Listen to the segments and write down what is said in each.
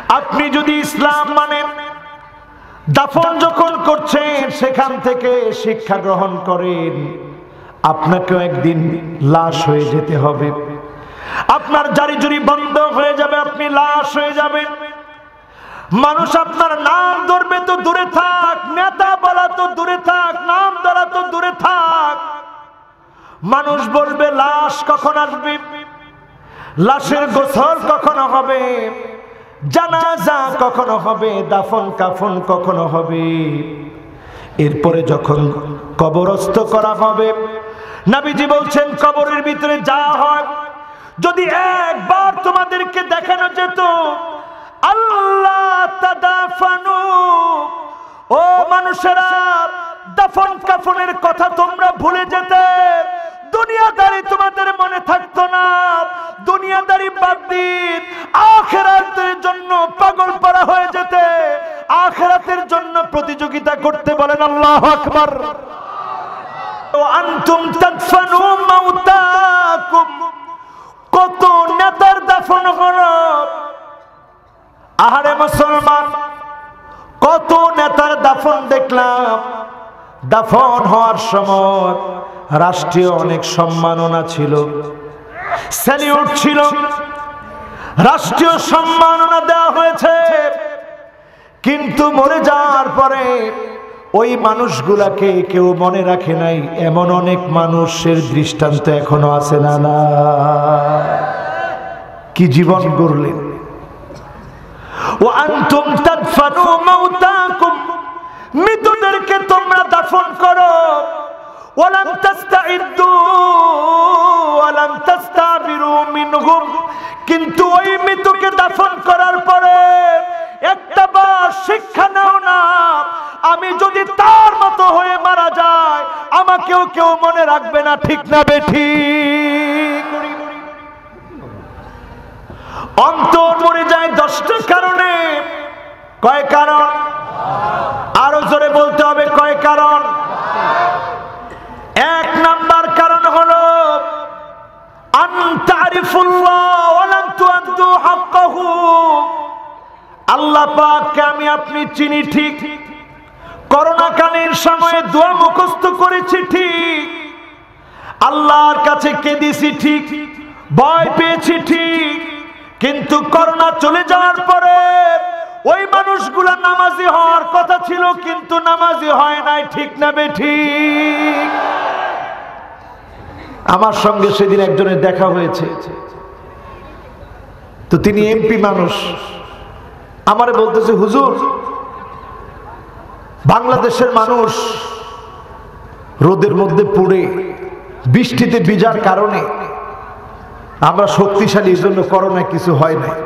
আপনি যদি ইসলাম মানেন, দাফন যখন করছেন সেখান থেকে শিক্ষা গ্রহণ করেন, আপনাকেও একদিন লাশ হয়ে যেতে হবে। আপনার জারি জুরি বন্ধ হয়ে যাবে, আপনি লাশ হয়ে যাবেন। মানুষ আপনার নাম ধরবে তো দূরে থাক, নেতা বলা তো দূরে থাক, নাম ধরা তো দূরে থাক, মানুষ বলবে লাশ কখন আসবে, লাশের গোসল কখনো হবে, জানাজা কখনো হবে, দাফন কাফন কখনো হবে। এরপরে যখন কবরস্থ করা হবে, নবীজি বলছেন কবরের ভিতরে যা হয়, যদি একবার তোমাদেরকে দেখানো যেত আল্লাহ তাদাফানু, ও মানুষেরা দাফন কাফনের কথা তোমরা ভুলে যেতে, দুনিয়াদারি তোমাদের মনে থাকতো না, দুনিয়াদারি বাদ দিন আখিরাতের জন্য পাগল পারা হয়ে যেতে, আখিরাতের জন্য প্রতিযোগিতা করতে। বলেন আল্লাহু আকবার। আনতুম তাদফানু মাউতাকুম, কত নেতার দাফন হলো। আহারে মুসলমান, কত নেতার দাফন দেখলাম। দাফন হওয়ার সময় রাষ্ট্রীয় অনেক সম্মাননা ছিল, স্যালিউট ছিল, রাষ্ট্রীয় সম্মাননা দেওয়া হয়েছে, কিন্তু মরে যাওয়ার পরে ওই মানুষগুলাকে কেউ মনে রাখে নাই। এমন অনেক মানুষের দৃষ্টান্ত এখনো আছে না? না, কি জীবন গড়লেন। ওয়া আনতুম তাদফানু মাউতাকুম, মৃতদেরকে তোমরা দাফন করো। ওয়ালাম তাস্তাইদ্দু ওয়ালাম তাস্তাবিরু মিনহুম, কিন্তু ওই মৃতকে দাফন করার পরে একটা বার শিক্ষা নাও না, আমি যদি তার মতো হয়ে মারা যায় আমাকেও কেউ মনে রাখবে না। ঠিক না বেঠিক? অন্তর মরে যায় 10টা কারণে। কয় কারণ? আরো জোরে বলতে হবে, কয় কারণ? 1 নাম্বার কারণ হলো আন তারিফুল্লাহ ওয়া লাম তুআদ্দু হাক্কাহু, আল্লাহ পাককে আমি আপনি চিনি ঠিক, করোনাকালীন সময়ে দোয়া মুখস্থ করেছি ঠিক, আল্লাহর কাছে কেঁদেছি ঠিক, ভয় পেয়েছি ঠিক, কিন্তু করোনা চলে যাওয়ার পরে ওই মানুষগুলো নামাজি হওয়ার কথা ছিল কিন্তু নামাজি হয় নাই। ঠিক না বেঠিক? আমার সঙ্গে সেদিন একজনের দেখা হয়েছে, তো তিনি এমপি মানুষ, আমারে বলতেছে হুজুর, বাংলাদেশের মানুষ রোদের মধ্যে পুড়ে বৃষ্টিতে ভিজার কারণে আমরা শক্তিশালী, এই জন্য করোনা কিছু হয় না।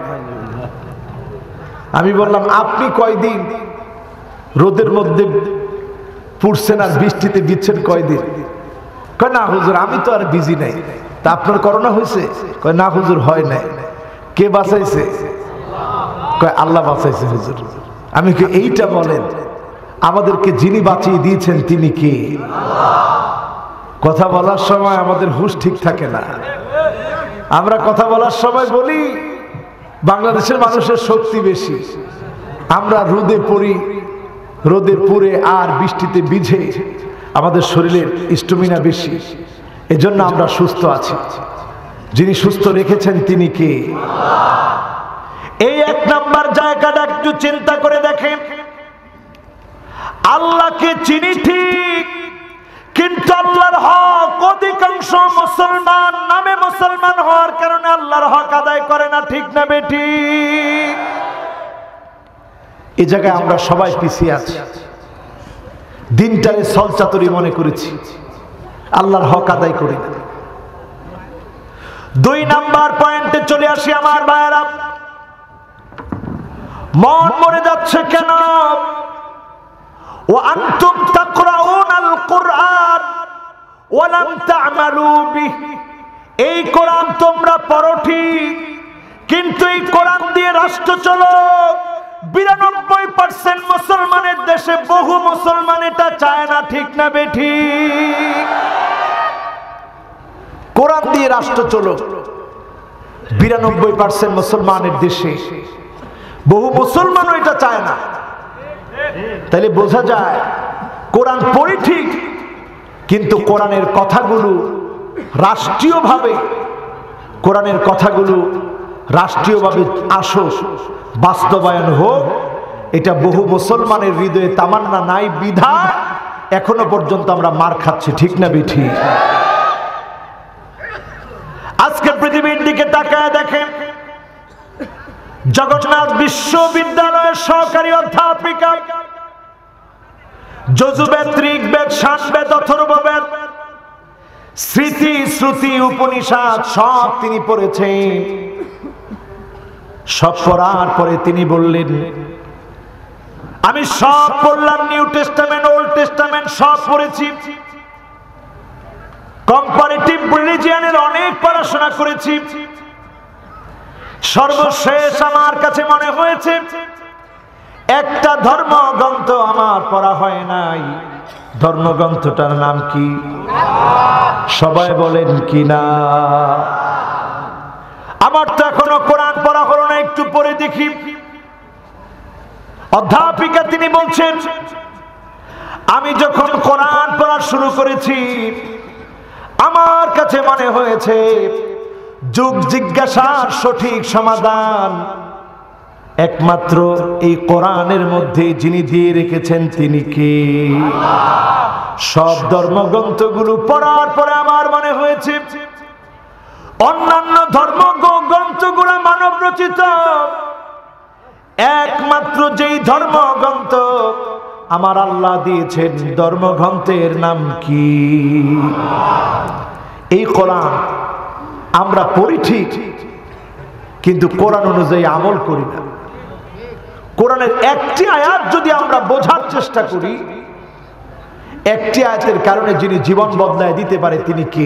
আমি বললাম আপনি কয়দিন রোদের মধ্যে পুড়ছেন আর বৃষ্টিতে ভিজছেন কয়দিন? কয় না হুজুর আমি তো আর বিজি নাই। তা আপনার করোনা হয়েছে? কয় না হুজুর হয় নাই। কে বাঁচাইছে? কয় আল্লাহ বাঁচাইছে হুজুর। আমি কি এইটা বলেন, আমাদেরকে যিনি বাঁচিয়ে দিয়েছেন তিনি কে? কথা বলার সময় আমাদের হুঁশ ঠিক থাকে না। আমরা কথা বলার সময় বলি বাংলাদেশের মানুষের শক্তি বেশি, আমরা রোদে পড়ি, রোদে পুড়ে আর বৃষ্টিতে ভিজে আমাদের শরীরের স্ট্যামিনা বেশি, এজন্য আমরা সুস্থ আছি। যিনি সুস্থ রেখেছেন তিনি কে? এই 1 নাম্বার জায়গাটা একটু চিন্তা করে দেখেন। আল্লাহকে চিনি ঠিক, কিন্তু আল্লাহর হক অধিকাংশ মুসলমান নামে মুসলমান হওয়ার কারণে আল্লাহর হক আদায় করে না। ঠিক না বেঠিক? এই জায়গায় আমরা সবাই পিছিয়ে আছি, দিনটারে ছলচাতুরি মনে করেছি, আল্লাহর হক আদায় করি না। 2 নাম্বার পয়েন্টে চলে আসি আমার ভাইয়েরা। মন মরে যাচ্ছে কেন? ওয়া আনতুম তাকরাউনাল কুরআন ওয়া লাম তা'মালু বিহি, এই কোরআন তোমরা পড়ো ঠিক, কিন্তু এই কোরআন দিয়ে রাষ্ট্র চলো। 92% মুসলমানের দেশে বহু মুসলমান এটা চায় না। ঠিক না বেঠিক? কোরআন দিয়ে রাষ্ট্র চলো, 92% মুসলমানের দেশে বহু মুসলমানও এটা চায় না। তাইলে বোঝা যায় কোরআন পড়ি ঠিক, কিন্তু কোরআনের কথাগুলো রাষ্ট্রীয়ভাবে, কোরআনের কথাগুলো রাষ্ট্রীয়ভাবে আসুক, বাস্তবায়ন হোক, এটা বহু মুসলমানের হৃদয়ে তামান্না নাই বিধায় এখনো পর্যন্ত আমরা মার খাচ্ছি। ঠিক না বিঠি? আজকে পৃথিবীর দিকে তাকায় দেখেন, জগন্নাথ বিশ্ববিদ্যালয়ের সহকারী অধ্যাপিকা যজুবেদ, ঋগ্বেদ, সামবেদ, অথর্ববেদ, স্মৃতি, শ্রুতি, উপনিষদ সব তিনি পড়েছেন। সব পড়ার পরে তিনি বললেন, আমি সব পড়লাম, নিউ টেস্টামেন্ট, ওল্ড টেস্টামেন্ট সব পড়েছি, কম্পারেটিভ রিলিজিয়নের অনেক পড়াশোনা করেছি, সর্বশেষ আমার কাছে মনে হয়েছে একটা ধর্মগ্রন্থ আমার পড়া হয় নাই। ধর্মগ্রন্থটার নাম কি? সবাই বলেন কি না? আমার তো এখনো কোরআন পড়া হলো না, একটু পড়ে দেখি। অধ্যাপিকা তিনি বলছেন, আমি যখন কোরআন পড়া শুরু করেছি আমার কাছে মনে হয়েছে যুগ জিজ্ঞাসার সঠিক সমাধান একমাত্র এই কোরআনের মধ্যে যিনি দিয়ে রেখেছেন তিনি কে? সব ধর্মগ্রন্থগুলো পড়ার পরে আমার মনে হয়েছে অন্যান্য ধর্মগ্রন্থগুলো মানব রচিত, একমাত্র যেই ধর্মগ্রন্থ আমার আল্লাহ দিয়েছেন ধর্মগ্রন্থের নাম কি? এই কোরআন আমরা পড়ি ঠিক, কিন্তু কোরআন অনুযায়ী আমল করি না। কোরআনের একটি আয়াত যদি আমরা বোঝার চেষ্টা করি, একটি আয়াতের কারণে যিনি জীবন বদলায় দিতে পারে তিনি কে?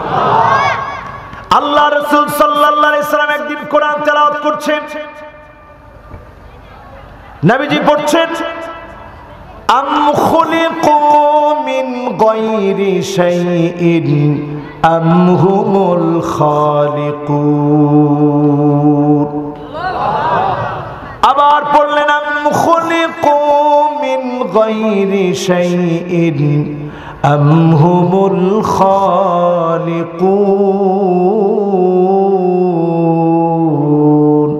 আল্লাহ রাসূল সাল্লাল্লাহু আলাইহি সাল্লাম একদিন কোরআন তেলাওয়াত করছেন, নবীজি পড়ছেন, আম খুলিকু মিন গায়রি শাইইন আম হুমুল খালিকুন। আবার পড়লেন, আম খুলিকু মিন গায়রি শাইইন আম হুমুল খালিকুন।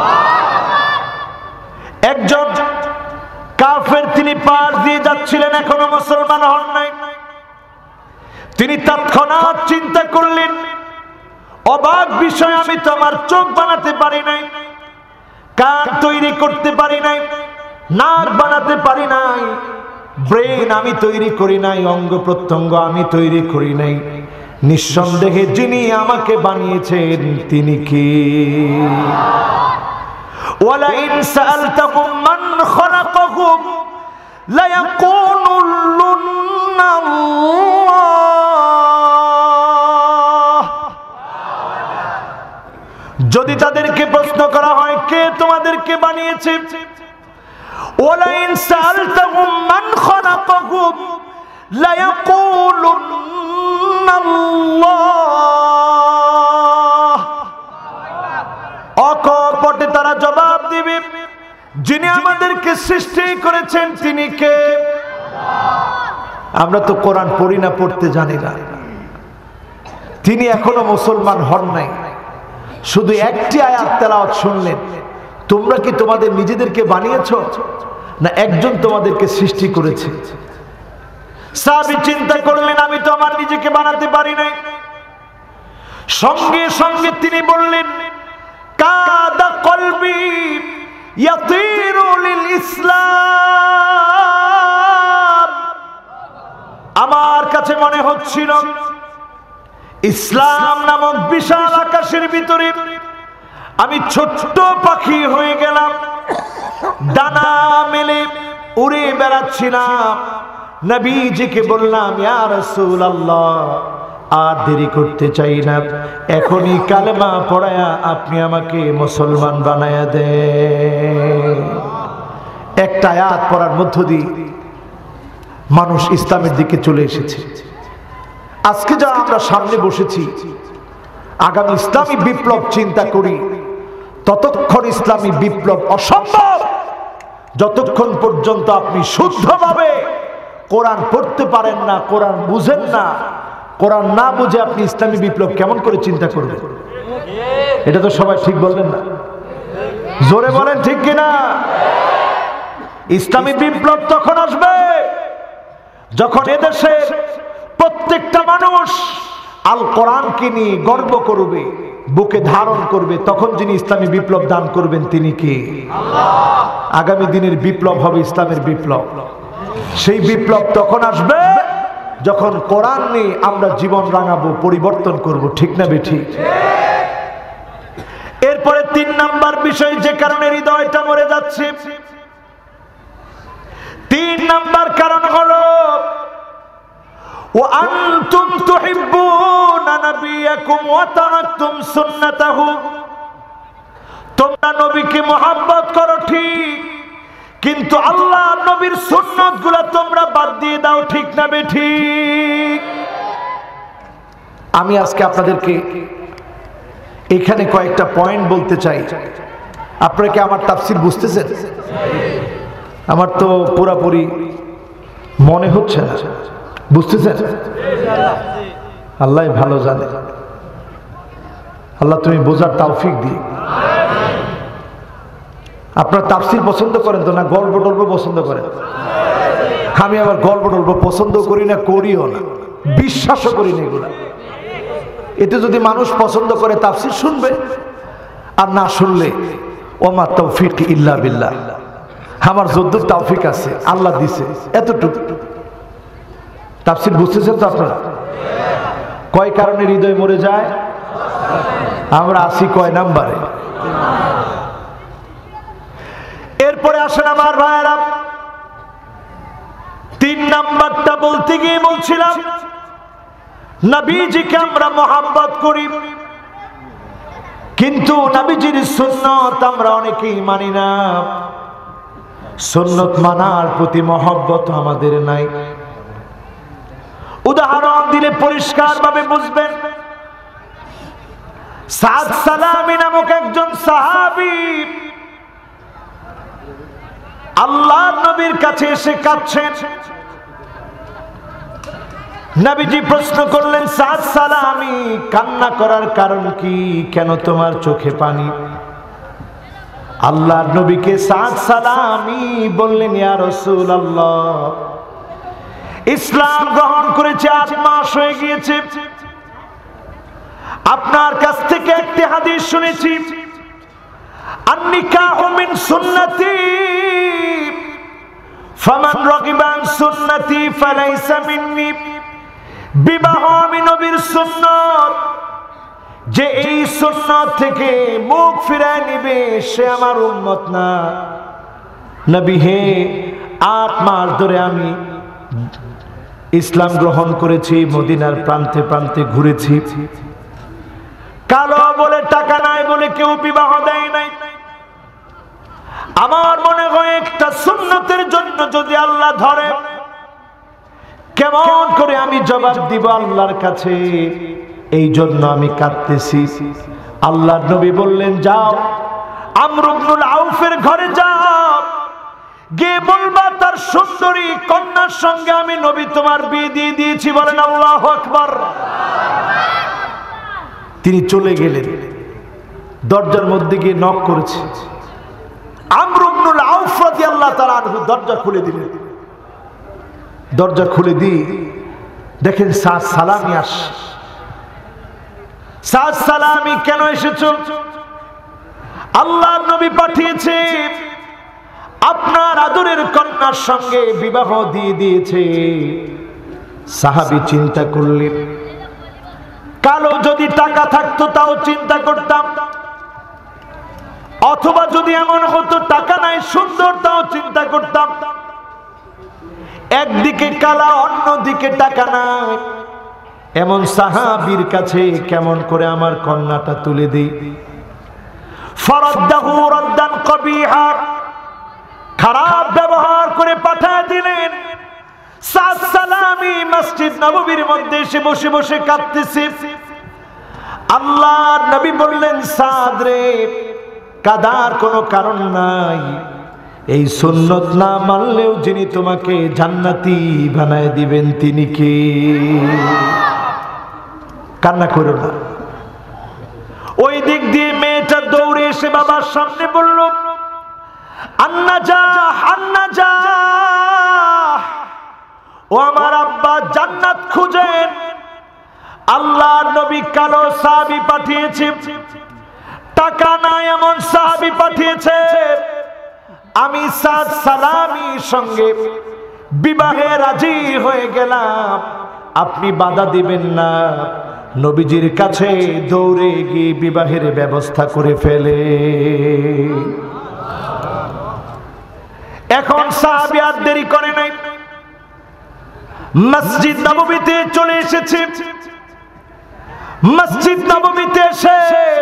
একজন কাফের তিনি পার দিয়ে যাচ্ছিলেন, এখনো মুসলমান হন নাই। তিনি তৎক্ষণাৎ চিন্তা করলেন, অবাক বিষয়, আমি তো আমার চোখ বানাতে পারি নাই, কান তৈরি করতে পারি নাই, নাক বানাতে পারি নাই, ব্রেন আমি তৈরি করি নাই, অঙ্গ প্রত্যঙ্গ আমি তৈরি করি নাই। নিঃসন্দেহে যিনি আমাকে বানিয়েছেন তিনি কে? ওয়ালাইন সাআলতাহুম মান খালাকাহুম লায়াকুলুন্না আল্লাহ। যদি তাদেরকে প্রশ্ন করা হয় কে তোমাদেরকে বানিয়েছে, ওয়ালাইন সাআলতাহুম মান খালাকাহুম লায়াকুলুন্না আল্লাহ। অকপটে তারা জবাব দিবে, যিনি আমাদেরকে সৃষ্টি করেছেন তিনি কে? আমরা তো কোরআন পড়ি না, পড়তে জানি না। তিনি এখনো মুসলমান হন নাই, শুধু একটি আয়াত তেলাওয়াত শুনলেন। তোমরা কি তোমাদের নিজেদেরকে বানিয়েছো, না একজন তোমাদেরকে সৃষ্টি করেছে? সাহাবী চিন্তা করলেন, আমি তো আমার নিজেকে বানাতে পারি নাই। সঙ্গে সঙ্গে তিনি বললেন, কাদা কলবি ইয়াতিরু লিল ইসলাম। আমার কাছে মনে হচ্ছিল ইসলাম নামক বিশাল আকাশের ভিতরে আমি ছোট্ট পাখি হয়ে গেলাম, ডানা মেলে উড়ে বেড়াচ্ছিলাম। নবীজিকে বললাম, ইয়া রাসূলুল্লাহ, আর দেরি করতে চাই না, এখনই কালেমা পড়ায়া আপনি আমাকে মুসলমান বানায়া দেন। একটা আয়াত পড়ার মধ্য দিয়ে মানুষ ইসলামের দিকে চলে এসেছে। আজকে যারা আমরা সামনে বসেছি, আগামী ইসলামী বিপ্লব চিন্তা করি, ততক্ষণ ইসলামী বিপ্লব অসম্ভব যতক্ষণ পর্যন্ত আপনি শুদ্ধভাবে কোরআন পড়তে পারেন না, কোরআন বুঝেন না। কোরআন না বুঝে আপনি ইসলামী বিপ্লব কেমন করে চিন্তা করবেন? এটা তো সবাই ঠিক বললেন না, জোরে বলেন ঠিক কিনা? ইসলামী বিপ্লব তখন আসবে যখন এদেশে প্রত্যেকটা মানুষ আল কোরআনকে নিয়ে গর্ব করবে, বুকে ধারণ করবে। তখন যিনি ইসলামী বিপ্লব দান করবেন তিনি কে? আল্লাহ। আগামী দিনের বিপ্লব হবে ইসলামের বিপ্লব। সেই বিপ্লব তখন আসবে যখন কোরআন নিয়ে আমরা জীবন রাঙাবো, পরিবর্তন করব। ঠিক না বেঠিক? এরপরে 3 নাম্বার বিষয় যে কারণে হৃদয়টা মরে যাচ্ছে, 3 নাম্বার কারণ হলো وأنتم تحبون نبيكم وتركتم سنته। তোমরা নবীকে মহব্বত করো ঠিক, কিন্তু আল্লাহ নবীর সুন্নাতগুলো তোমরা বাদ দিয়ে দাও। ঠিক না বেঠিক? আমি আজকে আপনাদেরকে এখানে কয়েকটা পয়েন্ট বলতে চাই। আপনারা কি আমার তাফসীর বুঝতেছেন? আমার তো পুরোপুরি মনে হচ্ছে না। বুঝতেছেন? আল্লাহ ভালো জানে। আল্লাহ তুমি বোঝার তৌফিক দিও। আপনারা তাফসীর পছন্দ করেন তো না গল্প টল্প পছন্দ করেন? আমি আবার গল্প টল্প পছন্দ করি না, করিও না, বিশ্বাসও করি না এগুলা। এতে যদি মানুষ পছন্দ করে তাফসীর শুনবে, আর না শুনলে ওমা তৌফিক ইল্লা বিল্লাহ। আমার যদ্দুর তৌফিক আছে আল্লাহ দিছে এতটুকু। তাফসীর বুঝতেছেন তো আপনারা? কয় কারণে হৃদয় মরে যায়? আমরা আসি কয় নাম্বারে? এরপরে আসেন আমার ভাইয়েরা, 3 নাম্বারটা বলতে গিয়ে বলছিলাম নবীজিকে আমরা মহব্বত করি, কিন্তু নবীজির সুন্নাত আমরা অনেকেই মানি না। সুন্নাত মানার প্রতি মহব্বত আমাদের নাই। উদাহরণ দিলে পরিষ্কার ভাবে বুঝবেন। সাদ সালামি নামক একজন সাহাবী আল্লাহর নবীর কাছে এসে কাঁদছেন। নবীজি প্রশ্ন করলেন, সাদ সালামি কান্না করার কারণ কি? কেন তোমার চোখে পানি? আল্লাহর নবীকে সাদ সালামি বললেন, ইয়া রাসূলুল্লাহ, ইসলাম গ্রহণ করেছে 8 মাস হয়ে গিয়েছে। আপনার কাছ থেকে একটি হাদিস শুনেছি, আন-নিকাহু মিন সুন্নতি ফামান রাগিবা আন সুন্নতি ফালাইসা মিন্নি। বিবাহ আমি নবীর সুন্নাত, যে এই সুন্নাত থেকে মুখ ফিরায় নিবে সে আমার উম্মত না। নবী হে, 8 মাস ধরে আমি ইসলাম গ্রহণ করেছি, মদিনার প্রান্তে প্রান্তে ঘুরেছি। কালো বলে টাকা নাই বলে কেউ বিবাহ দেয় নাই। আমার মনে হয় একটা সুন্নতের জন্য যদি আল্লাহ ধরে, কেমন করে আমি জবাব দিব আল্লাহর কাছে? এই জন্য আমি কাঁদতেছি। আল্লাহর নবী বললেন, যাও আমর ইবনুল আউফের ঘরে যাও, গিয়ে বলবা তার সুন্দরী কন্যার সঙ্গে আমি নবী তোমার বিয়ে দিয়ে দিয়েছি। বলেন আল্লাহু আকবার। তিনি চলে গেলেন, দরজার মধ্যে গিয়ে নক করেছে। আমর ইবনুল আউফ রাদিয়াল্লাহু তাআলা আনহু দরজা খুলে দিলেন। দরজা খুলে দিয়ে দেখেন সাদ সালামি আসছে। সাদ সালামি কেন এসেছো? আল্লাহর নবী পাঠিয়েছে, আপনার আদরের কন্যার সঙ্গে বিবাহ দিয়ে দিয়েছে। সাহাবী চিন্তা করলেন, কালো যদি টাকা থাকতো তাও চিন্তা করতাম, অথবা যদি এমন হতো টাকা নাই সুন্দর তাও চিন্তা করতাম। একদিকে কালা অন্যদিকে টাকা নাই, এমন সাহাবীর কাছে কেমন করে আমার কন্যাটা তুলে দিই? ফারাদ্দাহু রাদ্দান কবিহা, খারাপ ব্যবহার করে পাঠিয়ে দিলেন। সাদ সালামি মসজিদ নববীর মধ্যে এসে বসে বসে কাঁদতেছে। আল্লাহর নবী বললেন, সাদ রে, কাদার কোনো কারণ নাই। এই সুন্নত না মানলেও যিনি তোমাকে জান্নাতি বানায় দিবেন তিনি কে? কান্না করো না। ওই দিক দিয়ে মেয়েটা দৌড়ে এসে বাবার সামনে বলল, আন্নাজাহ আন্নাজাহ, ও আমার আব্বা জান্নাত খুঁজেন। আল্লাহর নবী কালো সাহাবী পাঠিয়েছে, টাকা নাই এমন সাহাবী পাঠিয়েছে। আমি সাদ সালামির সঙ্গে বিবাহে রাজি হয়ে গেলাম, আপনি বাধা দিবেন না। নবীজির কাছে দৌড়ে গিয়ে বিবাহের ব্যবস্থা করে ফেলে। এখন সাহাবী আর দেরি করে নাই, মসজিদ নববীতে চলে এসেছে। মসজিদ নববীতে এসে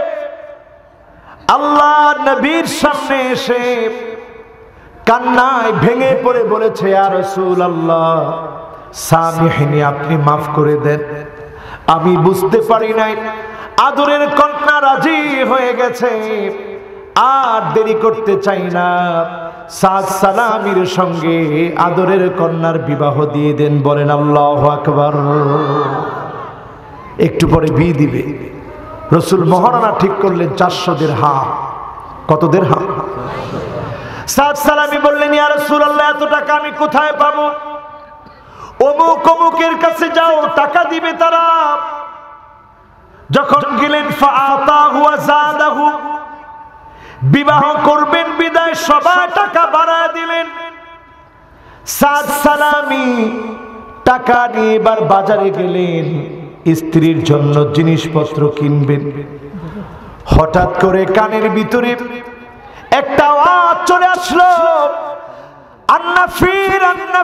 আল্লাহর নবীর সামনে এসে কান্নায় ভেঙে পড়ে বলেছে, ইয়া রাসূলুল্লাহ সামিহনি, আপনি মাফ করে দেন, আমি বুঝতে পারি নাই। আদরের কন্যা রাজি হয়ে গেছে, আর দেরি করতে চাই না। সাদ সালামির সঙ্গে আদরের কন্যার বিবাহ দিয়ে দেন। বলেন আল্লাহু আকবার। একটু পরে বিয়ে দিবে। রাসূল মহারণা ঠিক করলেন 400 দিরহাম। কত দিরহাম? সাদ সালামি বললেন, ইয়া রাসূলুল্লাহ এত টাকা আমি কোথায় পাবো? অমুক অমুকের কাছে যাও, টাকা দিবে তারা। যখন গেলেন ফাআতাহু ওয়া যাদাহু, বিবাহ করবেন বিদায় সবাই টাকা বাড়ায় দিলেন। সাদ সালামি টাকা নিয়ে এবার বাজারে গেলেন, স্ত্রীর জন্য জিনিসপত্র কিনবেন। হঠাৎ করে কানের ভিতরে একটা আওয়াজ চলে আসলো, আন্নাফির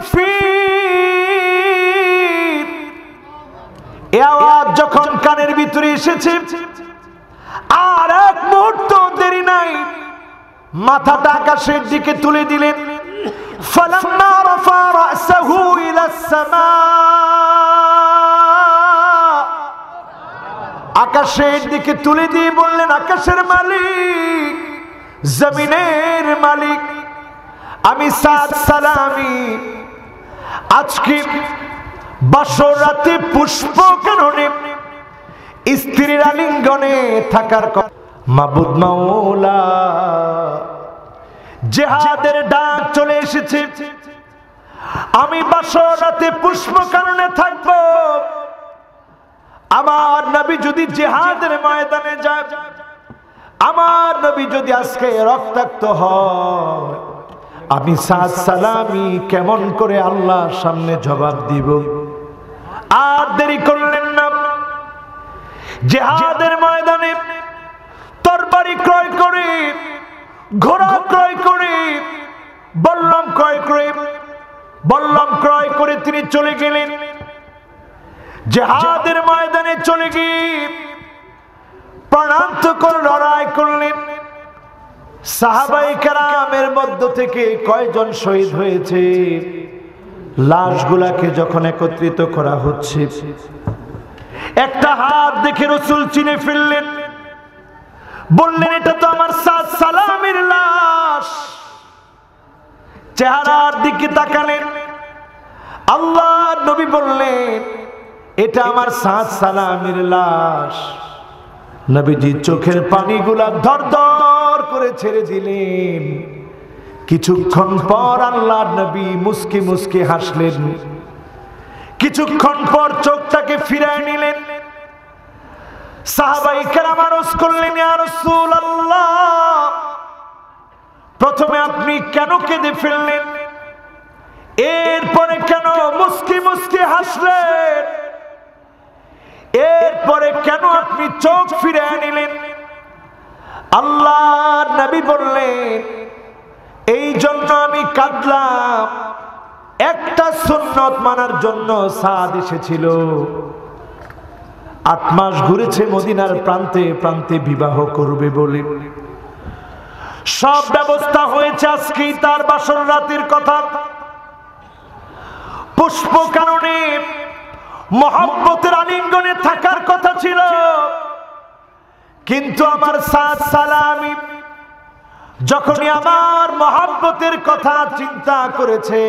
আন্নাফির। এই আওয়াজ যখন কানের ভিতরে এসেছে, আর এক মুহূর্ত দেরি নাই, মাথাটা আকাশের দিকে তুলে দিলেন। ফালাম্মা রাফা রাসাহু ইলাস সামা, আকাশের দিকে তুলে দিয়ে বললেন, আকাশের মালিক, জমিনের মালিক, আমি সাদ সালামি আজকে বাসর রাতে পুষ্প কাননে স্ত্রীর আলিঙ্গনে থাকার মাবুদ মাওলা, জিহাদের ডাক চলে এসেছে, আমি বাসর রাতে পুষ্প কাননে থাকবো। আমার নবী যদি জিহাদের ময়দানে যায়, আমার নবী যদি আজকে রক্তাক্ত হয়, আমি সাদ সালামি কেমন করে আল্লাহর সামনে জবাব দিব? আর দেরি করলেন না, জিহাদের ময়দানে তরবারি ক্রয় করে, ঘোড়া ক্রয় করে, বল্লম ক্রয় করে তিনি চলে গেলেন। জিহাদের ময়দানে চলে গিয়ে প্রাণান্তকর লড়াই করলেন। সাহাবায়ে কেরামের মধ্য থেকে কয়জন শহীদ হয়েছে? লাশগুলাকে যখন একত্রিত করা হচ্ছে, একটা হাত দেখে রাসূল চিনে ফেললেন, বললেন, এটা তো আমার সাদ সালামের লাশ। চেহারার দিকে তাকালেন, আল্লাহর নবী বললেন, এটা আমার সাদ সালামের লাশ। নবীজি চোখের পানিগুলা ধর করে ছেড়ে দিলেন। কিছুক্ষণ পর আল্লাহর নবী মুস্কি মুস্কি হাসলেন। কিছুক্ষণ পর চোখটাকে ফিরায় নিলেন। সাহাবায়ে কেরাম আরজ করলেন, ইয়া রাসূলুল্লাহ, প্রথমে আপনি কেন কেঁদে ফেললেন? এরপরে কেন মুস্কি মুস্কি হাসলেন? এরপরে কেন আপনি চোখ ফিরিয়ে নিলেন? আল্লাহর নবী বললেন, এই জন্য আমি কাঁদলাম, একটা সুন্নত মানার জন্য সাদ এসেছিল। 8 মাস ঘুরেছে মদিনার প্রান্তে প্রান্তে বিবাহ করবে বলে। সব ব্যবস্থা হয়েছে, আজকেই তার বাসর রাতের কথা। পুষ্প কাননে মহব্বতের আলিঙ্গনে থাকার কথা ছিল, কিন্তু আমার সাদ সালামি যখনই আমার মহব্বতের কথা চিন্তা করেছে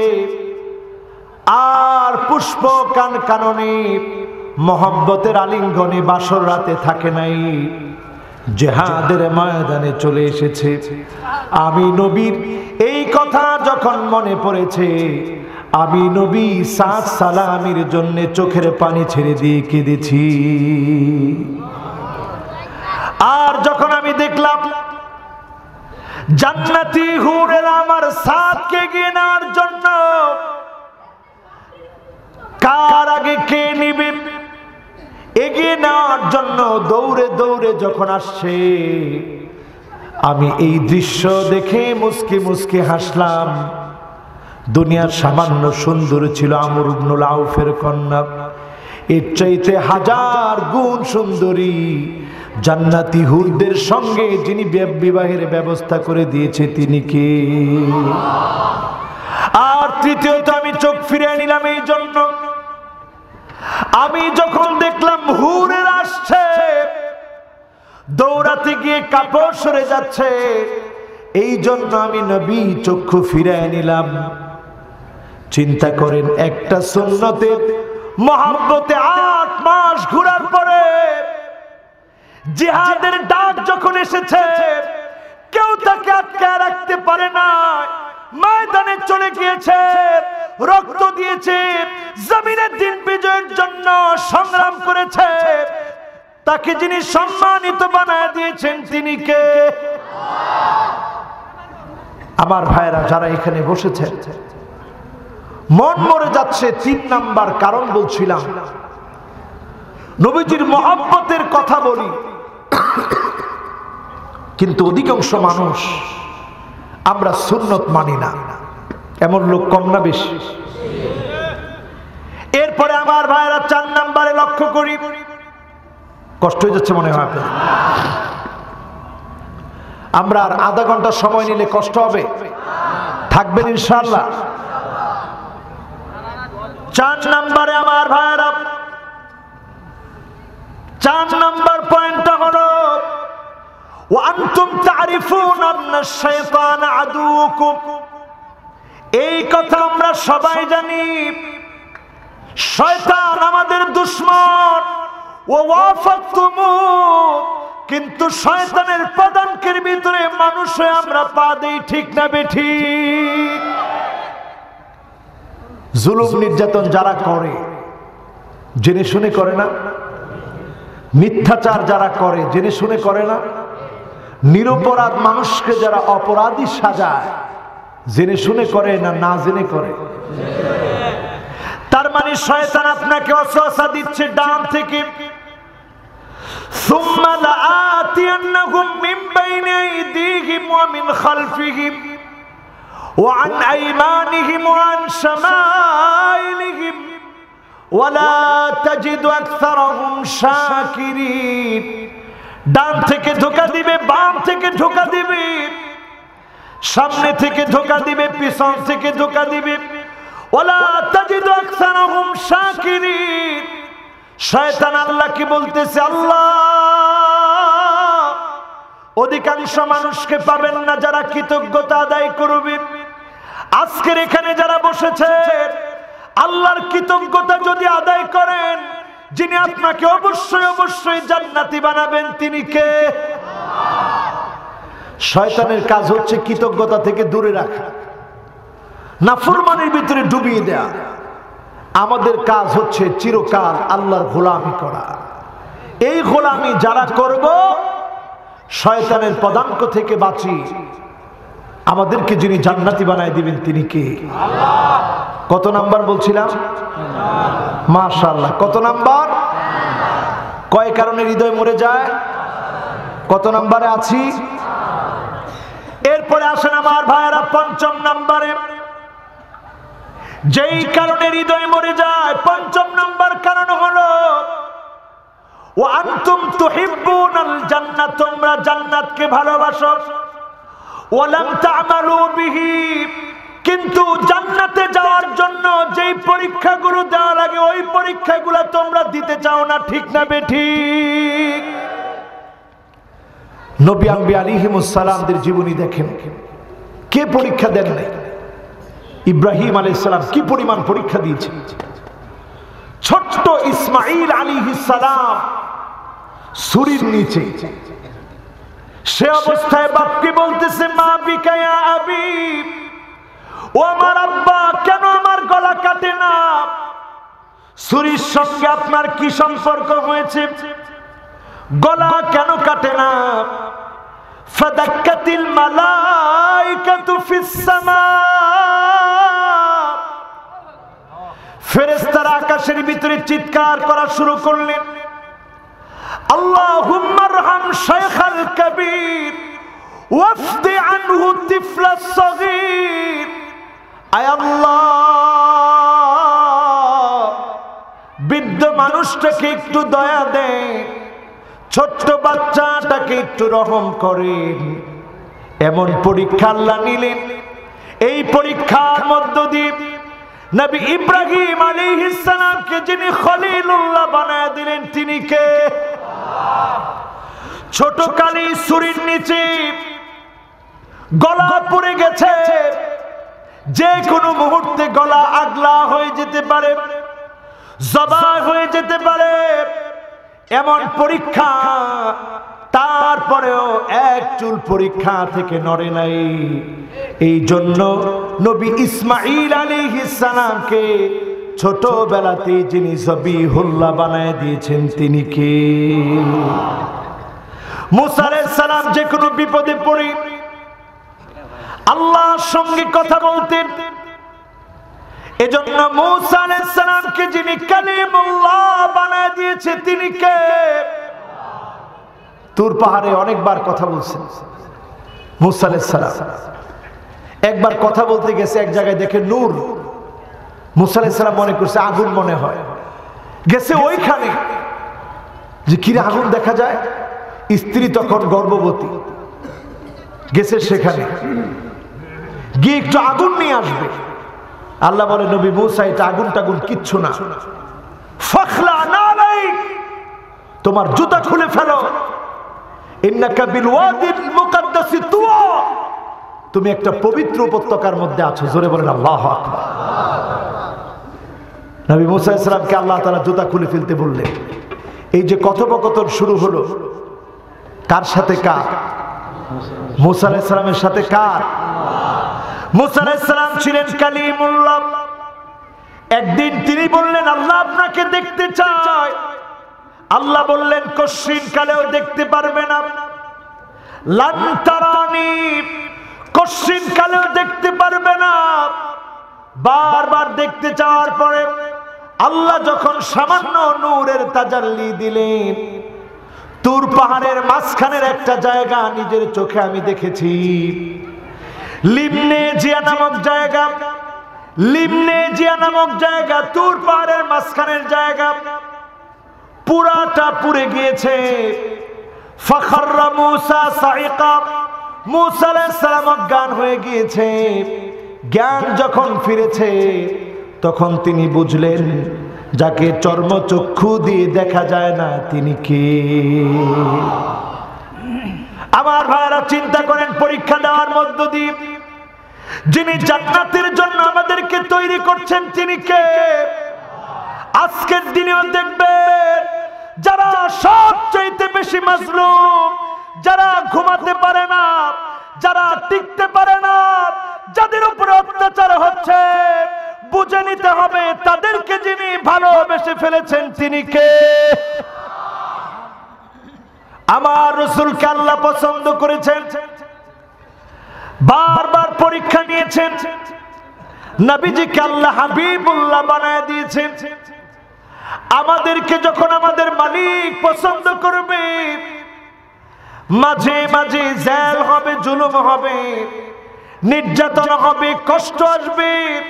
আর পুষ্প কাননে মহব্বতের আলিঙ্গনে বাসর রাতে থাকে নাই, জিহাদের ময়দানে চলে এসেছে। আমি নবীর এই কথা যখন মনে পড়েছে, আমি নবী সাদ সালামের জন্য চোখের পানি ছেড়ে দিয়ে কেঁদেছি। আর যখন আমি দেখলাম জান্নাতি হুরেরা আমার সাদকে এগিয়ে নেওয়ার জন্য, কার আগে কে নিবে এগিয়ে নেওয়ার জন্য দৌড়ে দৌড়ে যখন আসছে, আমি এই দৃশ্য দেখে মুস্কি মুস্কি হাসলাম। দুনিয়ার সামান্য সুন্দর ছিল আমর ইবনুল আউফের কন্যা, এর চাইতে হাজার গুণ সুন্দরী জান্নাতি হুরদের সঙ্গে যিনি বিবাহের ব্যবস্থা করে দিয়েছে তিনি কে? আর তৃতীয়ত আমি চোখ ফিরে নিলাম এই জন্য, আমি যখন দেখলাম হুরের আসছে, দৌড়াতে গিয়ে কাপড় সরে যাচ্ছে, এই জন্য আমি নবী চক্ষু ফিরে নিলাম। চিন্তা করেন, একটা সুন্নতের মহব্বতে 8 মাস ঘোরার পরে জিহাদের ডাক যখন এসেছে, কেউ তাকে আটকে রাখতে পারে না। ময়দানে চলে গিয়েছে, রক্ত দিয়েছে, জমিনের দিন বিজয়ের জন্য সংগ্রাম করেছে। তাকে যিনি সম্মানিত বানায় দিয়েছেন তিনি কে? আমার ভাইরা যারা এখানে বসেছে, মন মরে যাচ্ছে। 3 নাম্বার কারণ বলছিলাম, নবীজির মহব্বতের কথা বলি, কিন্তু অধিকাংশ মানুষ আমরা সুন্নত মানি না। এমন লোক কম না বেশি? এরপরে আমার ভাইরা 4 নাম্বারে লক্ষ্য করি। কষ্ট হয়ে যাচ্ছে মনে হয় আপনার? আমরা আর আধা ঘন্টা সময় নিলে কষ্ট হবে? থাকবেন ইনশাআল্লাহ? 4 নাম্বারে আমার ভাইরা, 4 নাম্বার পয়েন্টটা হলো ওয়ান্তুম তারিফুনা আন্নাশ শাইতান আদুকুম। এই কথা আমরা সবাই জানি, শয়তান আমাদের দুশমন। ওয়াফাকতুমু, কিন্তু শয়তানের পদাঙ্কের ভিতরে মানুষ হয়ে আমরা পা দেই, ঠিক না বেঠিক? জুলুম নির্যাতন যারা করে জেনে শুনে করে না, মিথ্যাচার যারা করে জেনে শুনে করে না, নিরপরাধ মানুষকে যারা অপরাধী সাজায় জেনে শুনে করে না না জেনে করে? তার মানে শয়তান আপনাকে ওয়াসওয়াসা দিচ্ছে ডান থেকে, সুম্মা লাআতিয়ান্নাহুম মিন বাইনি আইদিহিম ওয়া মিন খালফিহিম ওয়া আন আইমানিহিম ওয়া আন শামাইলিহিম ওয়া লা তাজিদু আকসারাহুম শাকিরিন। ডান থেকে ধোঁকা দিবে, বাম থেকে ধোঁকা দিবে, সামনে থেকে ধোঁকা দিবে, পিছন থেকে ধোঁকা দিবে। ওয়ালা তাজিদু আকসারাহুম শাকিরিন। শয়তান আল্লাহকে বলতেছে, আল্লাহ অধিকাংশ মানুষকে পাবেন না যারা কৃতজ্ঞতা আদায় করবে। আজকের এখানে যারা বসেছে, আল্লাহর কৃতজ্ঞতা যদি আদায় করেন, যিনি আপনাকে অবশ্যই অবশ্যই জান্নাতি বানাবেন তিনি কে? শয়তানের কাজ হচ্ছে কৃতজ্ঞতা থেকে দূরে রাখা, নাফরমানির ভিতরে ডুবিয়ে দেয়া। আমাদের কাজ হচ্ছে চিরকাল আল্লাহর গোলামি করা। এই গোলামি যারা করব, শয়তানের পদাঙ্ক থেকে বাঁচি, আমাদেরকে যিনি জান্নাতি বানায় দিবেন তিনি কে? কত নাম্বার বলছিলাম? মাশাআল্লাহ। কত নাম্বার? কয় কারণে হৃদয় মরে যায়? কত নাম্বারে আছি? এরপরে আসেন আমার ভাইয়েরা 5ম নাম্বারে, যেই কারণে হৃদয় মরে যায় 5ম নাম্বার কারণ হলো ওয়া আনতুম তুহিব্বুনাল জান্নাত, তোমরা জান্নাতকে ভালোবাসো। ওয়া লাম তা'মালু বিহি, কিন্তু জান্নাতে যাওয়ার জন্য যেই পরীক্ষাগুলো দেওয়া লাগে ওই পরীক্ষাগুলো তোমরা দিতে চাও না, ঠিক না বেঠিক? নবী আম্বিয়া আলাইহিমুস সালামদের জীবনী দেখেন, কে পরীক্ষা দেন নাই? ইব্রাহিম আলাইহিস সালাম কি পরিমাণ পরীক্ষা দিয়েছেন। ছোট্ট ইসমাঈল আলাইহিস সালাম ছুরির নিচে, সে অবস্থায় বাপকে বলতেছে, মা বিকা ইয়া আবি, ও আমার আব্বা, কেন আমার গলা কাটে না? ছুরির সঙ্গে আপনার কি সম্পর্ক হয়েছে? গলা কেন কাটে না? ফাদাক্কাতিল মালাইকাতু ফিস সামা, ফেরেশতারা আকাশের ভিতরে চিৎকার করা শুরু করলেন, আল্লাহুম্মা আরহাম শাইখাল কাবীর ওয়াফদি আনহু তিফলাস সাগীর। আয় আল্লাহ, বৃদ্ধ মানুষটাকে একটু দয়া দেন, ছোট্ট বাচ্চাটাকে একটু রহম করেন। এমন পরীক্ষা আল্লাহ নিলেন। এই পরীক্ষার মধ্য দিয়ে নবী ইব্রাহিম আলাইহিস সালামকে যিনি খলিলুল্লাহ বানায় দিলেন, তিনি কে? ছোট কালি ছুরির নিচে গলা পড়ে গেছে, যে কোনো মুহূর্তে গলা আগলা হয়ে যেতে পারে, জবাই হয়ে যেতে পারে, এমন পরীক্ষা। তারপরেও এক চুল পরীক্ষা থেকে নড়ে নাই। এই জন্য নবী ইসমাঈল আলাইহিস সালামকে ছোটবেলাতেই যিনি জবিহুল্লাহ বানায় দিয়েছেন, তিনি কে? মুসা আলাইহিস সালাম যে কোনো বিপদে পড়ে আল্লাহর সঙ্গে কথা বলতেন। এজন্য মুসা আলাইহিস সালামকে যিনি কালিমুল্লাহ বানায় দিয়েছে, তিনি কে? তুর পাহাড়ে অনেকবার কথা বলছেন মুসা আলাইহিস সালাম। একবার কথা বলতে গেছে, এক জায়গায় দেখে নূর। মুসা আলাইহিস সালাম মনে করছে আগুন মনে হয়, গেছে ওইখানে, যে কিরে আগুন দেখা যায়। স্ত্রী তখন গর্ভবতী, গেছে সেখানে, গিয়ে একটু আগুন নিয়ে আসবে। আল্লাহ বলে, নবী মুসা, এটা আগুন টাগুন কিচ্ছু না, ফাখলা নালাইক, তোমার জুতা খুলে ফেলো, ইন্নাকা বিল ওয়াদিল মুকাদ্দাসি তুয়া, তুমি একটা পবিত্র উপত্যকার মধ্যে আছো। জোরে বলেন আল্লাহু আকবার। নবী মুসা আলাইহিস সালামকে আল্লাহ তাআলা জুতা খুলে ফেলতে বললেন। এই যে কথোপকথন শুরু হলো, কার সাথে? কার? মুসা আলাইহিস সালামের সাথে। কার? মুসা আলাইহিস সালাম ছিলেন কালিমুল্লাহ। একদিন তিনি বললেন, আল্লাহ আপনাকে দেখতে চায়। আল্লাহ বললেন, কশিন কালেও দেখতে পারবে না। লান তারানি, কশিন কালেও দেখতে পারবে না। বারবার দেখতে চাওয়ার পরে আল্লাহ যখন সামান্য নূরের তাজাল্লি দিলেন, তুর পাহাড়ের মাঝখানের একটা জায়গা নিজের চোখে আমি দেখেছি, লিমনে জিয়া নামক জায়গা। লিমনে জিয়া নামক জায়গা তুর পাহাড়ের মাঝখানের জায়গা, পুরাটা পুড়ে গিয়েছে। ফাখাররা মুসা সাইকা, মুসা আলাইহিস সালাম অজ্ঞান হয়ে গিয়েছে। জ্ঞান যখন ফিরেছে, তখন তিনি বুঝলেন, যাকে চর্মচক্ষু দিয়ে দেখা যায় না, তিনি কে? আমার ভাইরা চিন্তা করেন, পরীক্ষা দেওয়ার মধ্য দিয়ে যিনি জান্নাতের জন্য আমাদেরকে তৈরি করছেন, তিনি কে? আজকের দিনেও দেখবেন, যারা সবচেয়ে বেশি মাজলুম, যারা ঘুমাতে পারে না, যারা টিকতে পারে না, যাদের উপরে অত্যাচার হচ্ছে, বুঝে নিতে হবে তাদেরকে যিনি ভালোবেসে ফেলেছেন, তিনি কে? আমার রাসূলকে আল্লাহ পছন্দ করেছেন, বারবার পরীক্ষা নিয়েছেন, নবীজিকে আল্লাহ হাবিবুল্লাহ বানায় দিয়েছেন। আমাদেরকে যখন আমাদের মালিক পছন্দ করবে, মাঝে মাঝে জেল হবে, জুলুম হবে, নির্যাতন হবে, কষ্ট আসবে,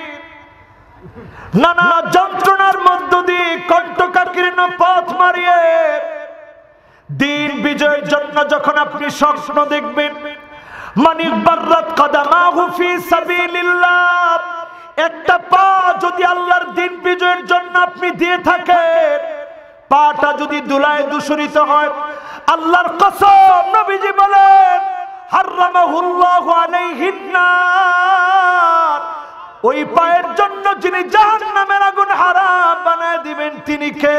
নানা যন্ত্রণার মধ্য দিয়ে কণ্টকাকীর্ণ পথ মারিয়ে দিন বিজয়ের জন্য যখন আপনি স্বপ্ন দেখবেন, মানিক বাররাত কদামাহু ফি সাবিলিল্লাহ, একটা পা যদি আল্লাহর দিন বিজয়ের জন্য আপনি দিয়ে থাকেন, পাটা যদি ধুলায় দূষিত হয়, আল্লাহর কসম, নবীজি বলেন হারামাহুল্লাহু আলাইহিন নার, ওই পায়ের জন্য যিনি জাহান্নামের আগুন হারাম বানায় দিবেন তিনি কে?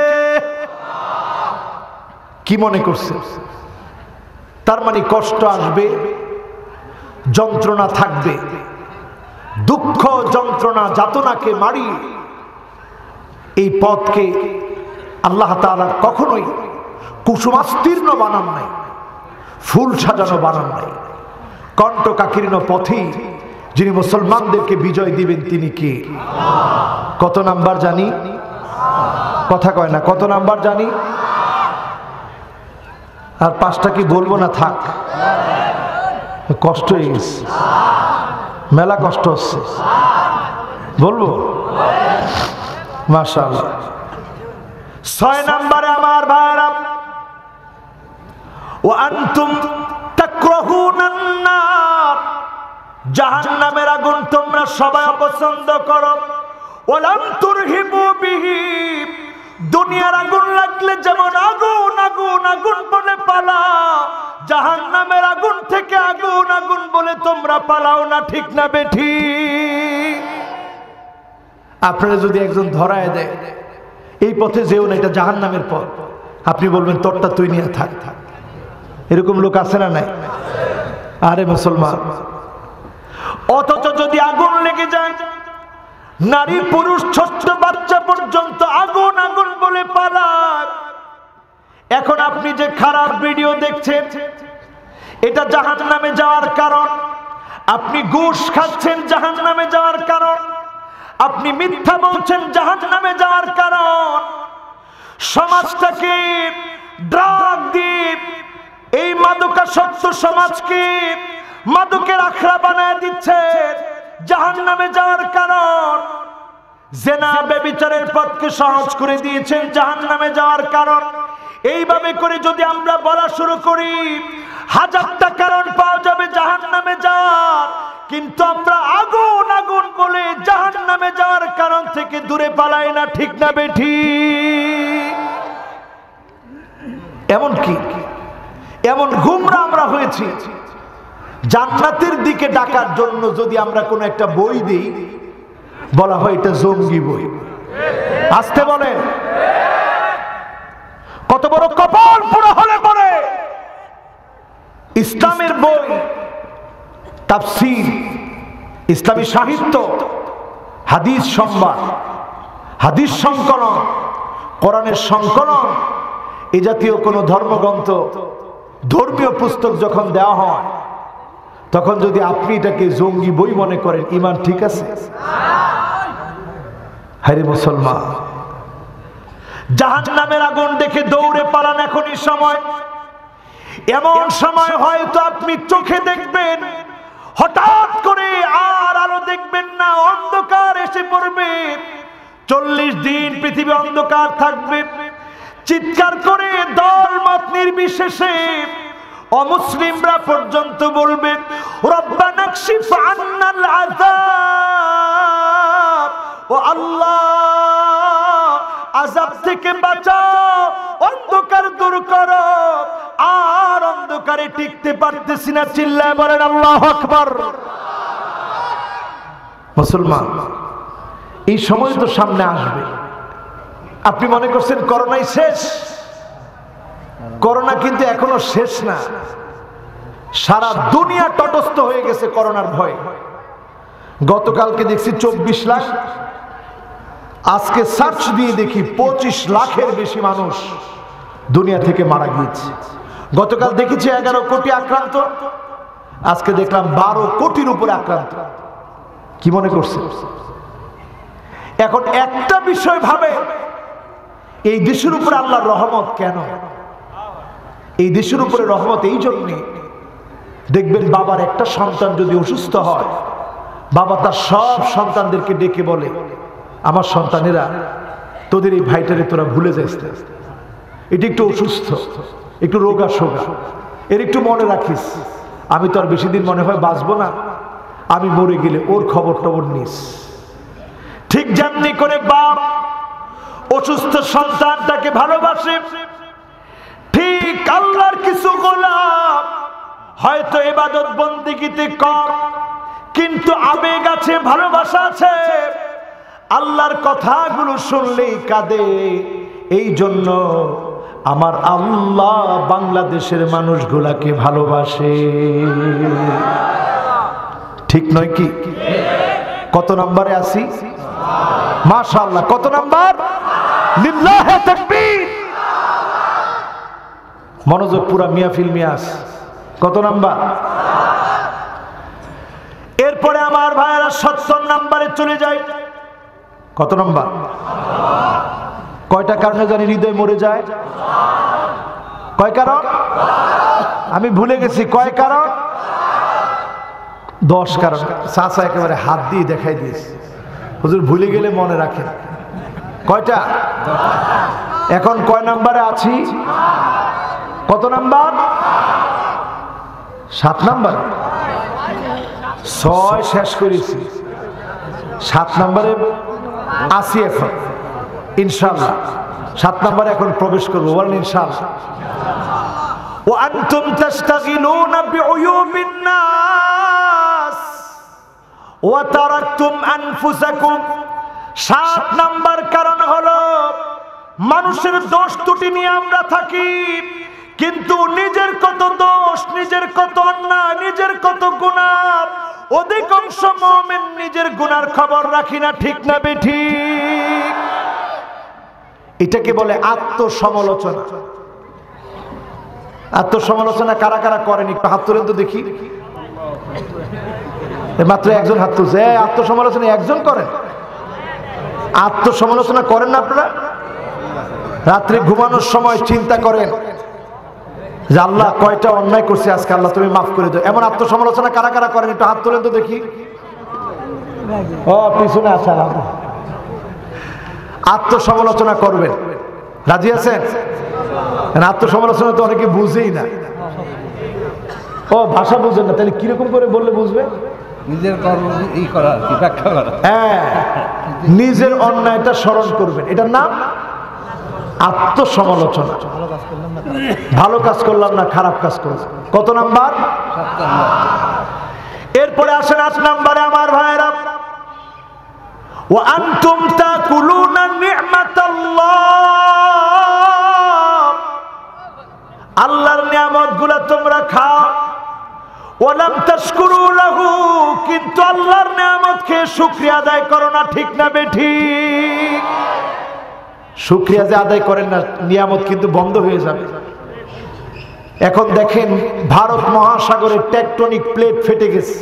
কি মনে করছে? তার মানে কষ্ট আসবে, যন্ত্রণা থাকবে, দুঃখ যন্ত্রণা যাতনাকে মারিয়ে এই পথকে আল্লাহ তাআলা কখনোই কুসুমাস্তীর্ণ বানান নাই, ফুল সাজানো বানান নাই। কণ্টকাকীর্ণ পথে যিনি মুসলমানদেরকে বিজয় দিবেন তিনি কে? কত নাম্বার জানি? কথা কয় না, কত নাম্বার জানি? আর পাঁচটা কি বলবো না? থাক, কষ্ট হয়ে গেছে, মেলা কষ্ট হচ্ছে, বলবো? মাশাআল্লাহ। 6 নম্বরে আমার ভাইরা, ওয়া আনতুম তাকরাহুনান নার, জাহান্নামের আগুন তোমরা সবাই অপছন্দ করো। ওয়ালাম তুরহিবু বিহি, দুনিয়ার আগুন লাগলে যেমন আগুন আগুন আগুন বলে পালাও, জাহান্নামের আগুন থেকে আগুন আগুন বলে তোমরা পালাও না, ঠিক না বেঠিক? আপনারা যদি একজন ধরায় দেয় এই পথে যেও না, এটা জাহান্নামের পথ, আপনি বলবেন তোরটা তুই নিয়ে থাক। এরকম লোক আছে না নাই? আরে মুসলমান, অথচ যদি আগুন লেগে যায়, নারী পুরুষ ছোট্ট বাচ্চা পর্যন্ত আগুন আগুন বলে পালায়। এখন আপনি যে খারাপ ভিডিও দেখছেন এটা জাহান্নামে যাওয়ার কারণ, আপনি ঘুষ খাচ্ছেন জাহান্নামে যাওয়ার কারণ, আপনি মিথ্যা বলছেন জাহান্নামে যাওয়ার কারণ, সমাজটাকে ড্রাগ দিয়ে এই মাদকাসক্ত সমাজকে মাদকের আখড়া বানায় দিচ্ছে জাহান্নামে যাওয়ার কারণ, জেনা ব্যভিচারের পথকে সহজ করে দিয়েছেন জাহান্নামে যাওয়ার কারণ। এইভাবে করে যদি আমরা বলা শুরু করি, হাজারটা কারণ পাওয়া যাবে জাহান্নামে যাওয়ার, কিন্তু আমরা আগুন আগুন বলে জাহান্নামে যাওয়ার কারণ থেকে দূরে পালাই না, ঠিক না বেঠিক? এমন কি এমন গুমরা আমরা হয়েছি, জান্নাতের দিকে ডাকার জন্য যদি আমরা কোনো একটা বই দিই, বলা হয় এটা জঙ্গি বই। আসতে বলেন, কত বড় কপাল পুরো হলে পরে ইসলামের বই, তাফসীর, ইসলামী সাহিত্য, হাদিস সংবাদ, হাদিস সংকলন, কোরআনের সংকলন, এই জাতীয় কোনো ধর্মগ্রন্থ, ধর্মীয় পুস্তক যখন দেওয়া হয়, তখন যদি আপনি এটাকে জঙ্গি বই মনে করেন, ঈমান ঠিক আছে? হায় রে মুসলমান, জাহান্নামের আগুন দেখে দৌড়ে পালান এখনই সময়। এমন সময় হয়তো আপনি চোখে দেখবেন, হঠাৎ করে আর আলো দেখবেন না, অন্ধকার এসে পড়বে। 40 দিন পৃথিবী অন্ধকার থাকবে। চিৎকার করে দল মত নির্বিশেষে অমুসলিমরা পর্যন্ত বলবে, রব্বানা কশিফ আন্নাল আযাব, ও আল্লাহ আযাব থেকে বাঁচাও, অন্ধকার দূর করো। আর অন্ধকারে টিকতে পারতেছি না, চিল্লায় বলেন আল্লাহু আকবার। মুসলমান, এই সময় তো সামনে আসবে। আপনি মনে করছেন করোনাই শেষ? করোনা কিন্তু এখনো শেষ না। সারা দুনিয়া তটস্থ হয়ে গেছে করোনার ভয়ে। গতকালকে দেখছি 24 লাখ, আজকে সার্চ দিয়ে দেখি 25 লাখের বেশি মানুষ দুনিয়া থেকে মারা গিয়েছে। গতকাল দেখেছি 11 কোটি আক্রান্ত, আজকে দেখলাম 12 কোটির উপরে আক্রান্ত। কি মনে করছে? এখন একটা বিষয় ভাবে, এই দেশের উপরে আল্লাহর রহমত কেন? এই দেশের উপরে রহমত এই জন্যে, দেখবেন বাবার একটা সন্তান যদি অসুস্থ হয়, বাবা তার সব সন্তানদেরকে ডেকে বলে, আমার সন্তানেরা তোদের এই ভাইটারে তোরা ভুলে যাস না, এটা একটু অসুস্থ, একটু রোগা সোগা, এর একটু মনে রাখিস, আমি তো আর বেশি দিন মনে হয় বাঁচবো না, আমি মরে গেলে ওর খবর টবর নিস। ঠিক যেমনি করে বাপ অসুস্থ সন্তানটাকে ভালোবাসে, ঠিক আল্লাহর কিছু গোলাম হয়তো ইবাদত বন্দেগীতে কম, কিন্তু আবেগ আছে, ভালোবাসা আছে, আল্লাহর কথাগুলো শুনলেই কাঁদে। এই জন্য আমার আল্লাহ বাংলাদেশের মানুষগুলাকে ভালোবাসে। ঠিক নয় কি? কত নম্বরে আছি? মাশাআল্লাহ। কত নাম্বার? লিল্লাহে তাকবীর। মনোযোগ পুরা মিয়াফিল মিয়াস। কত নাম্বার? এরপরে আমার ভাইয়েরা 70 নম্বরে চলে যায়। কত নাম্বার? কয়টা কারণে জানি হৃদয় মরে যায়? কয় কারণ? আমি ভুলে গেছি। কয় কারণ? 10 কারণ। চাচা একেবারে হাত দিয়ে দেখাই দিয়েছে। হুজুর ভুলে গেলে মনে রাখেন। কয়টা? এখন কয় নাম্বারে আছি? কত নাম্বার? 7 নাম্বার। 6 শেষ করেছি, 7 নাম্বারে আছি এখন ইনশাআল্লাহ। 7 নাম্বারে এখন প্রবেশ করবো, বলেন ইনশাআল্লাহ। ওয়া আনতুম তাশতাগিলুনা বিউয়ুবিন নাস ওয়া তারাকতুম আনফুসাকুম। 7 নাম্বার কারণ হলো মানুষের দোষ ত্রুটি নিয়ে আমরা থাকি, কিন্তু নিজের কত দোষ, নিজের কত অন্যায়, নিজের কত গুনাহ, অধিকাংশ মুমিন নিজের গুনার খবর রাখি না। ঠিক না বেঠিক? এটাকে বলে আত্মসমালোচনা। আত্মসমালোচনা কারা কারা করেন একটু হাত তুলেন তো দেখি। মাত্র একজন হাত তুলছে। আত্মসমালোচনা একজন করেন? আত্মসমালোচনা করেন না আপনারা? রাত্রে ঘুমানোর সময় চিন্তা করেন যে আল্লাহ কয়টা অন্যায় করছে আজকে, আল্লাহ তুমি মাফ করে দাও। এমন আত্মসমালোচনা কারা কারা করেন একটু হাত তুলেন তো দেখি। ও পিছনে আছে। আত্মসমালোচনা করবেন, রাজি আছেন? আত্মসমালোচনা তো অনেকে বুঝেই না। ও ভাষা বুঝেন না, তাহলে কিরকম করে বললে বুঝবে? নিজের কর্ম ই করা, ব্যাখ্যা করা। হ্যাঁ, নিজের অন্যায়টা স্মরণ করবেন, এটার নাম আত্মসমালোচনা। ভালো কাজ করলাম না, খারাপ কাজ করলাম। কত নাম্বার? এরপরে আসেন 8 নাম্বারে আমার ভাইরা। ওয়া আনতুম তাকুলুনা নি'মাতাল্লাহ। আল্লাহর নিয়ামতগুলো তোমরা খাও। ওয়া লাম তাশকুরু লাহু, কিন্তু আল্লাহর নিয়ামত খেয়ে শুকরিয়া আদায় করো না। ঠিক না বেঠিক? শুকরিয়া যে আদায় করেন না, নিয়ামত কিন্তু বন্ধ হয়ে যাবে। এখন দেখেন ভারত মহাসাগরের টেকটনিক প্লেট ফেটে গেছে।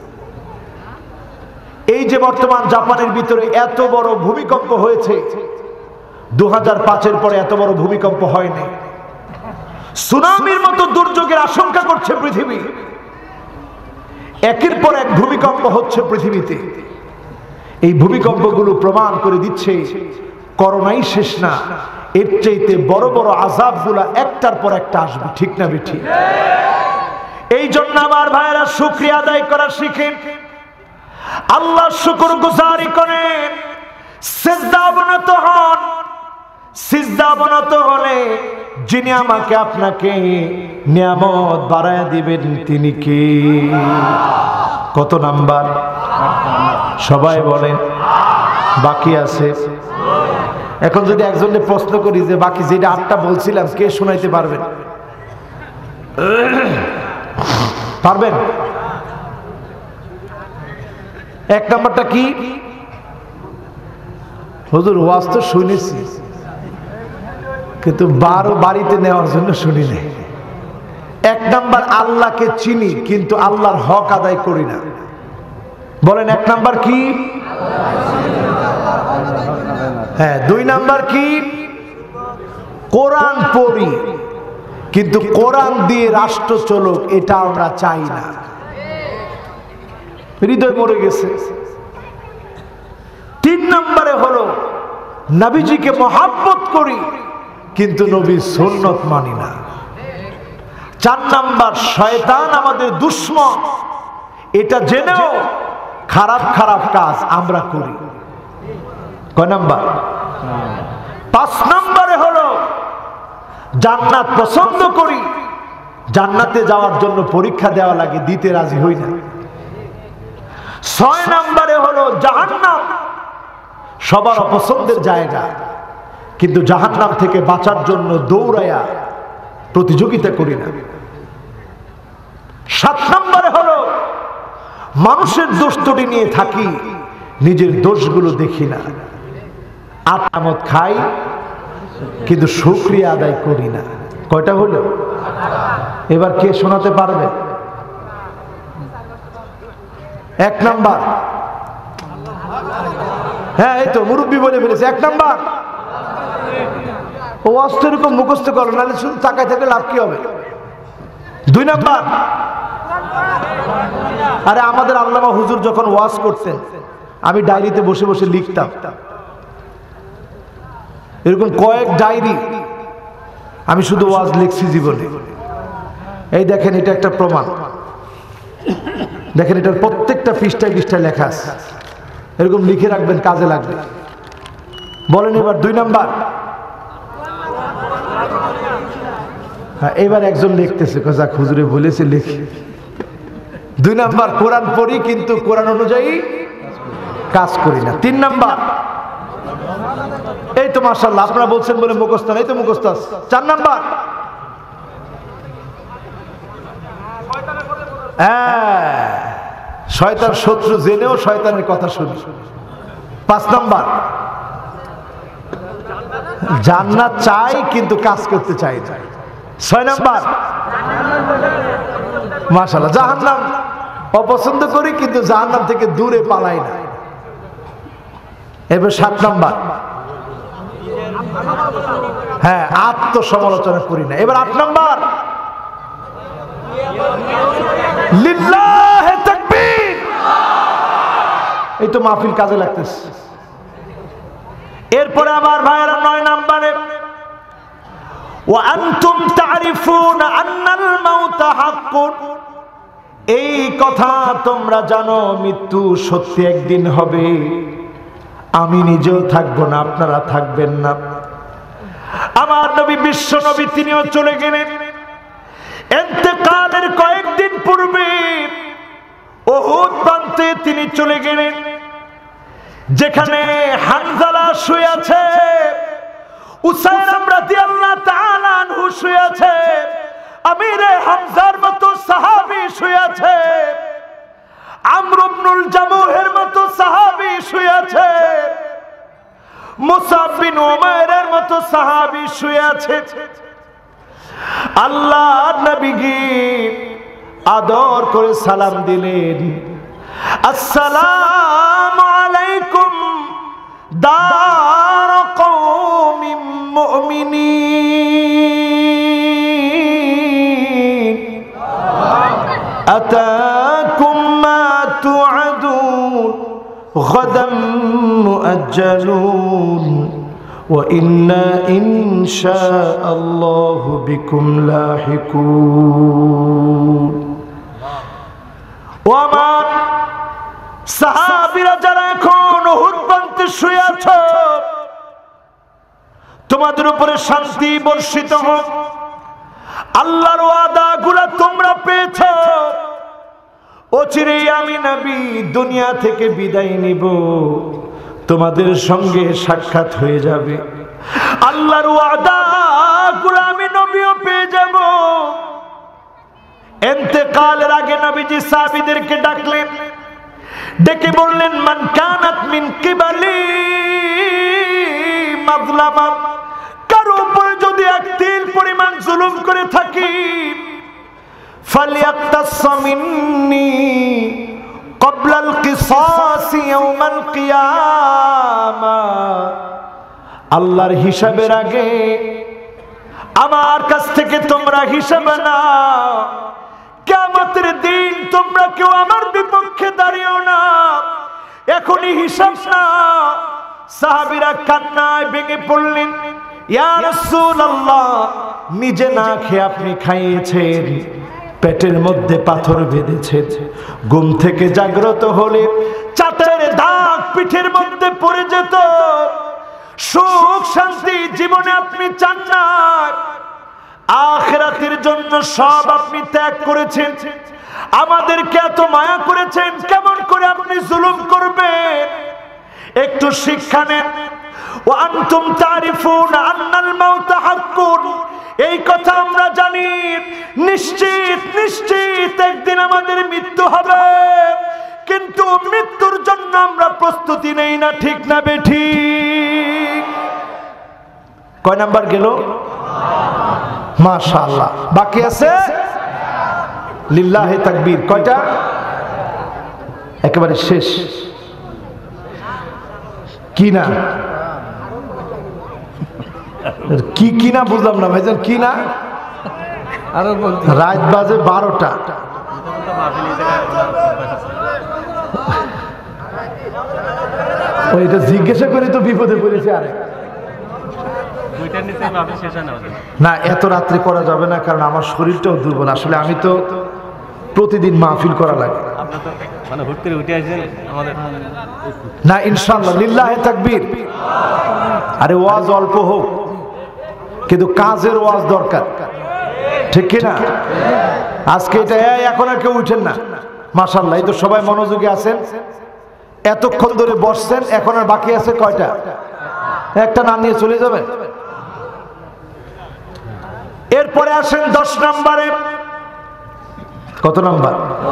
এই যে বর্তমান জাপানের ভিতরে এত বড় ভূমিকম্প হয়েছে, 2005-এর পরে এত বড় ভূমিকম্প হয়নি। সুনামির মতো দুর্যোগের আশঙ্কা করছে পৃথিবী। একের পর এক ভূমিকম্প হচ্ছে পৃথিবীতে। এই ভূমিকম্পগুলো প্রমাণ করে দিচ্ছে করোনাই শেষ না, এর চাইতে বড় বড় আযাবগুলা একটার পর একটা আসবে। ঠিক না বেঠিক? এই জন্য আমার ভাইয়েরা শুকরিয়া আদায় করা শিখেন, আল্লাহ শুকরগুজারি করেন, সিজদা অবনত হন। সিজদা অবনত হলে যিনি আমাকে আপনাকে নিয়ামত বাড়ায় দিবেন তিনি কে? কত নাম্বার? সবাই বলেন। বাকি আছে। এখন যদি একজনকে প্রশ্ন করি যে বাকি যেটা 8টা বলছিলাম কে শোনাইতে পারবেন? পারবেন? 1 নাম্বারটা কি? হুজুর ওয়াজ তো শুনেছি, কিন্তু বাড়িতে নেওয়ার জন্য শুনি নাই। 1 নাম্বার আল্লাহকে চিনি, কিন্তু আল্লাহর হক আদায় করি না। বলেন 1 নাম্বার কি? হ্যাঁ। 2 নাম্বার কি? কোরআন পড়ি, কিন্তু কোরআন দিয়ে রাষ্ট্র চলুক এটা আমরা চাই না। হৃদয় মরে গেছে। 3 নম্বরে হলো নবীজিকে মহব্বত করি, কিন্তু নবীর সুন্নত মানি না। 4 নাম্বার শয়তান আমাদের দুশমন, এটা জেনেও খারাপ খারাপ কাজ আমরা করি। কয় নাম্বার? 5 নম্বরে হলো জান্নাত পছন্দ করি, জান্নাতে যাওয়ার জন্য পরীক্ষা দেওয়া লাগে, দিতে রাজি হই না। 6 নম্বরে হলো জাহান্নাম, সবার অপছন্দের জায়গা, কিন্তু জাহান্নাম থেকে বাঁচার জন্য দৌড়ায়া প্রতিযোগিতা করি না। 7 নম্বরে হলো মানুষের দোষ ত্রুটি নিয়ে থাকি, নিজের দোষগুলো দেখি না। 8 আমত খাই কিন্তু শুকরিয়া আদায় করি না। কয়টা হলো? এবার কে শোনাতে পারবে? 1 নাম্বার, হ্যাঁ এই তো মুরব্বী বলে ফেলেছে 1 নাম্বার। ও অস্ত এরকম মুখস্থ করো, নাহলে শুধু তাকায় থাকলে লাভ কি হবে? 2 নাম্বার, আরে আমাদের আল্লামা হুজুর যখন ওয়াজ করতেন, আমি ডায়েরিতে বসে বসে লিখতাম, এরকম কয়েক ডায়েরি আমি শুধু ওয়াজ লিখছি জীবনে। এই দেখেন, এটা একটা প্রমাণ। দেখেন, এটার প্রত্যেকটা পৃষ্ঠায় পৃষ্ঠায় লেখা আছে, এরকম লিখে রাখবেন, কাজে লাগবে। বলেন এবার 2 নাম্বার। হ্যাঁ, এবার একজন লিখতেছে, যাক হুজুরে বলেছে লিখি। 2 নাম্বার, কোরআন পড়ি কিন্তু কোরআন অনুযায়ী কাজ করি না। 3 নাম্বার, এই তো মাশাআল্লাহ আপনারা বলছেন বলে মুখস্থ, এই তো মুখস্থ আছে। 4 নাম্বার, হ্যাঁ শয়তান শত্রু জেনেও শয়তানের কথা শুনি। 5 নাম্বার, জান্নাত চাই কিন্তু কাজ করতে চাই না। 6 নাম্বার, মাশাআল্লাহ জাহান্নাম অপছন্দ করি কিন্তু জাহান্নাম থেকে দূরে পালাই না। এবার 7 নাম্বার, হ্যাঁ আত্মসমালোচনা করি না। এবার 8 নাম্বার, লিল্লাহে তাকবীর, এই তো মাহফিল কাজে লাগতেছে। এরপরে আমার ভাইয়েরা 9 নম্বরে, ওয়া আনতুম তা'রিফুনা আন্নাল মাউতা হাক্কুন, এই কথা তোমরা জানো মৃত্যু সত্যি একদিন হবে। আমি নিজেও থাকবো না, আপনারা থাকবেন না। আমার নবী, বিশ্ব নবী, তিনিও চলে গেলেন। ইন্তেকালের কয়েকদিন পূর্বে উহুদ প্রান্তে তিনি চলে গেলেন, যেখানে হানজালা শুয়ে আছে, উসাইর রাদিয়াল্লাহু তাআলা আনহু শুয়ে আছে, আমিরে হামজার মতো সাহাবী শুয়ে আছে, আমর ইবনুল জামুহের মতো সাহাবী শুয়ে আছে, মুসাব বিন উমাইরের মতো সাহাবী শুয়ে আছে। আল্লাহর নবীকে আদর করে সালাম দিলেন, আসসালামু আলাইকুম দার কওমিন মুমিনিন, আতাকুম মা তুআদুন গাদাম মুআজ্জালুন ওয়া ইন্না ইনশাআল্লাহু বিকুম লাহিকুন। ও আমার সাহাবীরা যারা এখন উহুদ প্রান্তে শুয়ে আছো, তোমাদের উপরে শান্তি বর্ষিত হোক। আল্লাহর ওয়াদাগুলো তোমরা পেয়েছো। অচিরেই আমি নবী দুনিয়া থেকে বিদায় নিব, তোমাদের সঙ্গে সাক্ষাৎ হয়ে যাবে। আল্লাহর ওয়াদাগুলো আমি নবীও পেয়ে যাব। ইন্তেকালের আগে নবীজি সাহাবীদেরকে ডাকলেন, ডেকে বললেন, মান কানাত মিন কিবালি মাযলামা, কারো উপরে যদি এক তিল পরিমাণ জুলুম করে থাকি, ফালিয়াক্তাস মিন্নি ক্বাবলাল কিসাস ইয়াউমাল কিয়ামা, আল্লাহর হিসাবের আগে আমার কাছ থেকে তোমরা হিসাব নাও। কিয়ামতের দিন তোমরা কেউ আমার বিপক্ষে দাঁড়িও না, এখনই হিসাব নাও। সাহাবীরা কান্নায় ভেঙে পড়লেন, ইয়া রাসূলুল্লাহ, নিজে না খেয়ে আপনি খাইয়েছেন, পেটের মধ্যে পাথর বেঁধেছে, ঘুম থেকে জাগ্রত হলে চাটের দাগ পিঠের মধ্যে পড়ে যেত। সুখ শান্তি জীবনে আপনি চান না, আখিরাতের জন্য সব আপনি ত্যাগ করেছেন, আমাদেরকে এত মায়া করেছেন, কেমন করে আপনি জুলুম করবেন? একটু শিক্ষা নেন। ওয়া আনতুম তারিফুনা আন্নাল মাউতা হাক্কুন, এই কথা আমরা জানি, নিশ্চিত নিশ্চিত একদিন আমাদের মৃত্যু হবে, কিন্তু মৃত্যুর জন্য আমরা প্রস্তুতি নেই না, ঠিক না বেঠিক? কয় নাম্বার গেল? মাশাআল্লাহ। বাকি আছে লিল্লাহি তাকবীর। কয়টা? একেবারে শেষ। কি না কি কি না বুঝলাম না ভাইজান, কি না? আরো বলতে রাত বাজে 12টা। ওইটা জিজ্ঞাসা করে তো বিপদে পড়েছে। আরে না, এত রাত্রে করা যাবে না, কারণ আমার শরীরটাও দুর্বল। আসলে আমি তো প্রতিদিন মাহফিল করা লাগে না। ইনশাআল্লাহ লিল্লাহি তাকবীর। আরে ওয়াজ অল্প হোক, কিন্তু কাজের ওয়াজ দরকার, ঠিক কি না? আজকে এটা এখন আর কেউ উঠেন না। মাশাআল্লাহ, এই তো সবাই মনোযোগী আছেন, এতক্ষণ ধরে বসছেন। এখন আর বাকি আছে কয়টা? একটা না নিয়ে চলে যাবেন। এরপরে আসেন 10 নম্বরে। কত নাম্বার?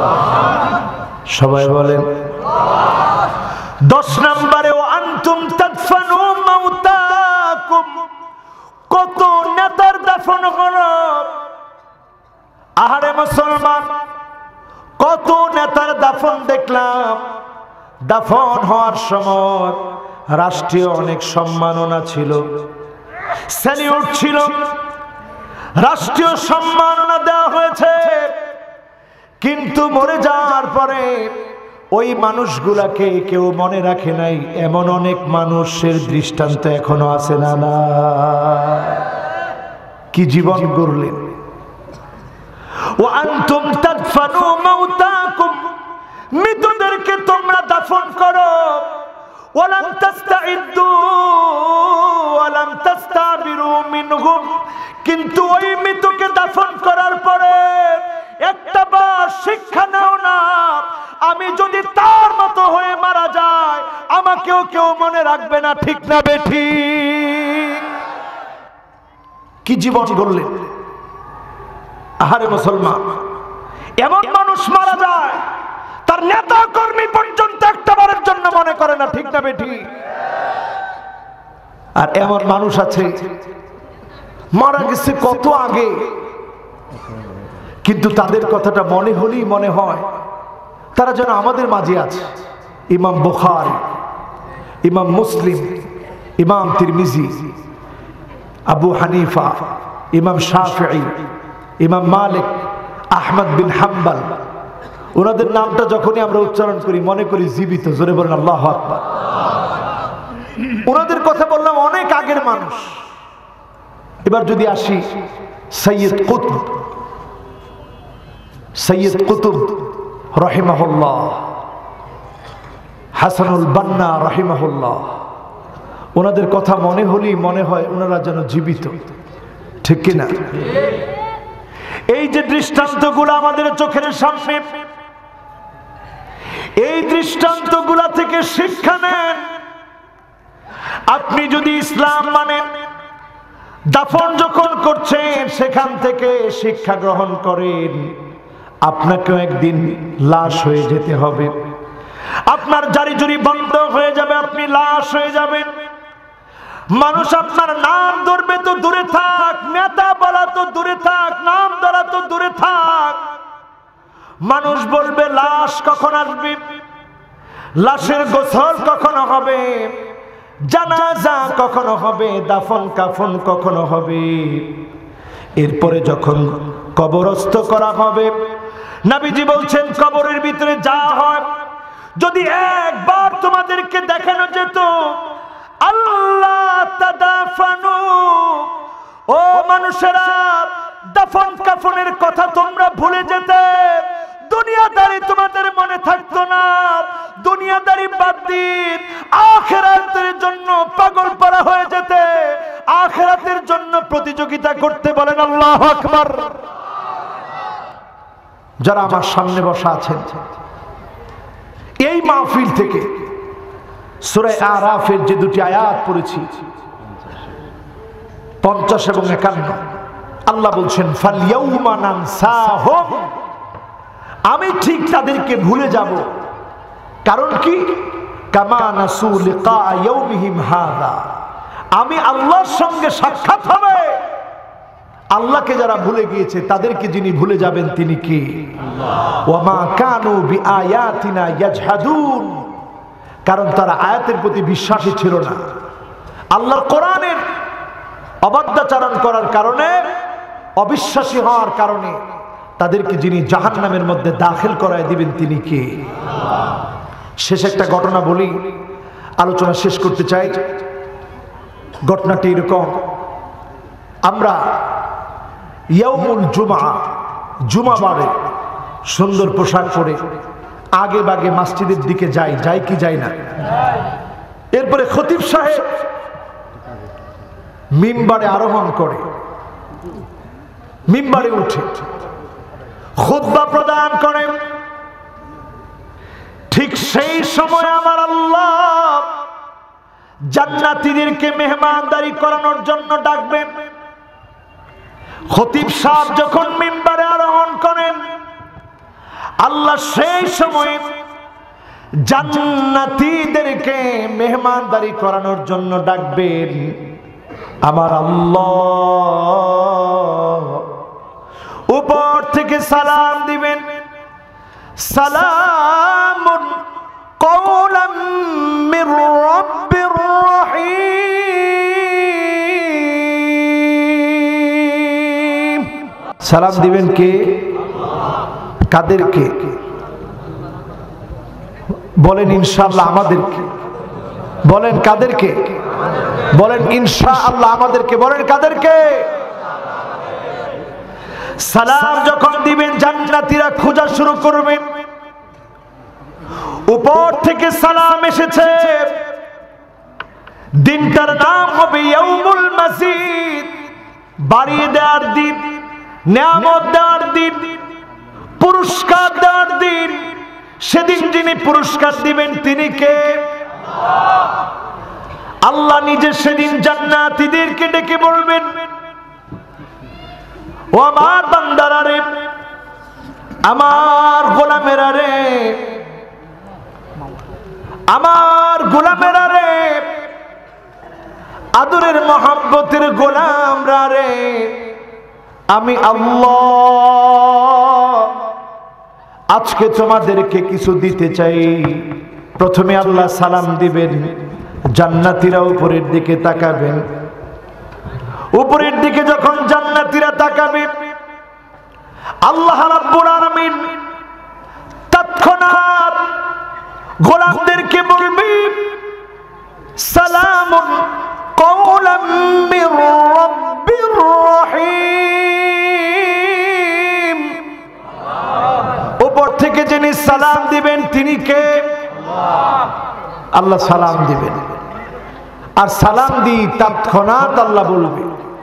সবাই বলেন 10 নম্বরে। ও আনতুম তাদফানু মাউতাকুম, কত নেতার দাফন হলো। আহারে মুসলমান, কত নেতার দাফন দেখলাম। দাফন হওয়ার সময় রাষ্ট্রীয় অনেক সম্মাননা ছিল, স্যালিউট ছিল, রাষ্ট্রীয় সম্মাননা দেওয়া হয়েছে, কিন্তু মরে যাওয়ার পরে ওই মানুষগুলাকে কেউ মনে রাখে নাই। এমন অনেক মানুষের দৃষ্টান্ত এখনো আছে না? না, কি জীবন গড়লেন। ওয়া আনতুম তাদফানু মাউতাকুম, মৃতদেরকে তোমরা দাফন করো। ওয়ালাম তাস্তাইদ্দু ওয়ালাম তাস্তাবিরু মিনহুম, কিন্তু ওই মৃতকে দাফন করার পরে একটা বার শিক্ষা নাও না, আমি যদি তার মতো হয়ে মারা যায় আমাকেও কেউ মনে রাখবে না, ঠিক না বেঠিক? কি জীবন গড়লেন। আহারে মুসলমান, এমন মানুষ মারা যায় তার নেতা কর্মী পর্যন্ত একটা বারের জন্য মনে করে না, ঠিক না বেঠিক? আর এমন মানুষ আছে মারা গেছে কত আগে, কিন্তু তাদের কথাটা মনে হলেই মনে হয় তারা যেন আমাদের মাঝে আছে। ইমাম বুখারী, ইমাম মুসলিম, ইমাম তিরমিজি, আবু হানিফা, ইমাম শাফিঈ, ইমাম মালিক, আহমদ বিন হাম্বল, ওনাদের নামটা যখনই আমরা উচ্চারণ করি মনে করি জীবিত। জোরে বলেন আল্লাহু আকবার। ওনাদের কথা বললাম অনেক আগের মানুষ। এবার যদি আসি সৈয়দ কুতুব, সৈয়দ কুতুব রহিমাহুল্লাহ, হাসানুল বান্না রহিমাহুল্লাহ, ওনাদের কথা মনে হলেই মনে হয় ওনারা যেন জীবিত, ঠিক কিনা? এই যে দৃষ্টান্তগুলো আমাদের চোখের সামনে, এই দৃষ্টান্তগুলা থেকে শিক্ষা নেন। আপনি যদি ইসলাম মানেন, দাফন যখন করছেন সেখান থেকে শিক্ষা গ্রহণ করেন। আপনাকেও একদিন লাশ হয়ে যেতে হবে, আপনার জারি জুরি বন্ধ হয়ে যাবে, আপনি লাশ হয়ে যাবেন। মানুষ আপনার নাম ধরবে তো দূরে থাক, নেতা বলা তো দূরে থাক, নাম ধরা তো দূরে থাক। মানুষ বলবে লাশ কখন আসবে, লাশের গোসল কখনো হবে, জানাজা কখনো হবে, দাফন কাফন কখনো হবে। এরপরে যখন কবরস্থ করা হবে, নবীজি বলছেন কবরের ভিতরে যা হয়, যদি একবার তোমাদেরকে দেখানো যেত আল্লাহ তাদাফানু, ও মানুষেরা দাফন কাফনের কথা তোমরা ভুলে যেতে, দুনিয়াদারি তোমাদের মনে থাকতো না, দুনিয়াদারি বাদ দিয়ে আখিরাতের জন্য পাগল পারা হয়ে যেতে, আখিরাতের জন্য প্রতিযোগিতা করতে, বলেন আল্লাহু আকবার। যারা আমার সামনে বসা আছেন, এই মাহফিল থেকে সূরা আরাফের যে দুটি আয়াত পড়েছি 50 এবং 51, আল্লাহ বলছেন ফালইয়াউমা নানসাহুম, আমি ঠিক তাদেরকে ভুলে যাব। কারণ কি? কামা নাসু লিকা ইয়াউমিহিম হাযা, আমি আল্লাহর সঙ্গে সাক্ষাৎ হবে। আল্লাহকে যারা ভুলে গিয়েছে তাদেরকে যিনি ভুলে যাবেন তিনি কি? আল্লাহ। ওয়া মা কানু বিআয়াতিনা ইয়াজহাদুন, কারণ তারা আয়াতের প্রতি বিশ্বাসী ছিল না। আল্লাহর কোরআনের অবাধ্যাচরণ করার কারণে, অবিশ্বাসী হওয়ার কারণে তাদেরকে যিনি জাহান্নামের মধ্যে দাখিল করায় দিবেন তিনি কে? আল্লাহ। শেষ একটা ঘটনা বলি, আলোচনা শেষ করতে চাই। ঘটনাটি এরকম, আমরা ইয়াউমুল জুমআ, জুমাবারে সুন্দর পোশাক পরে আগে বাগে মসজিদের দিকে যাই কি যাই না? এরপরে খতিব সাহেব মিম্বারে আরোহণ করে, মিম্বারে উঠে খুতবা প্রদান করে। ঠিক সেই সময় আমার আল্লাহ জান্নাতীদেরকে মেহমানদারি করানোর জন্য ডাকবেন। খতিব সাহেব যখন মিম্বারে আরোহণ করেন, আল্লাহ সেই সময় জান্নাতীদেরকে মেহমানদারি করানোর জন্য ডাকবেন। আমার আল্লাহ উপর থেকে সালাম দিবেন, সালামুন কওলাম মির রাব্বির রহিম। সালাম দিবেন কে? কাদেরকে? বলেন ইনশাআল্লাহ আমাদেরকে। বলেন কাদেরকে? বলেন ইনশাআল্লাহ আমাদেরকে। বলেন কাদেরকে? সালাম যখন দিবেন জান্নাতীরা খোঁজা শুরু করবেন। উপর থেকে সালাম এসেছে, দিনটার নাম হবে ইয়াউমুল মাজিদ, বাড়িয়ে দেওয়ার দিন, নিয়ামত দেওয়ার দিন, পুরস্কার দেওয়ার দিন। সেদিন যিনি পুরস্কার দিবেন তিনি কে? আল্লাহ নিজে সেদিন জান্নাতীদেরকে ডেকে বলবেন, ও আমার বান্দারা রে, আমার গোলামেরা রে, আমার গোলামেরা রে, আদরের মহব্বতের গোলামরা রে, আমি আল্লাহ আজকে তোমাদেরকে কিছু দিতে চাই। প্রথমে আল্লাহ সালাম দিবেন, জান্নাতীরা উপরের দিকে তাকাবেন। উপরের দিকে যখন জান্নাতীরা তাকাবে, আল্লাহ রাব্বুল আলামিন তৎক্ষণাৎ গোলামদেরকে বলবে, সালামুন কওলাম মির রাব্বির রহিম। উপর থেকে যিনি সালাম দিবেন তিনি কে? আল্লাহ সালাম দিবেন। আর সালাম দি তৎক্ষণাৎ আল্লাহ বলবে,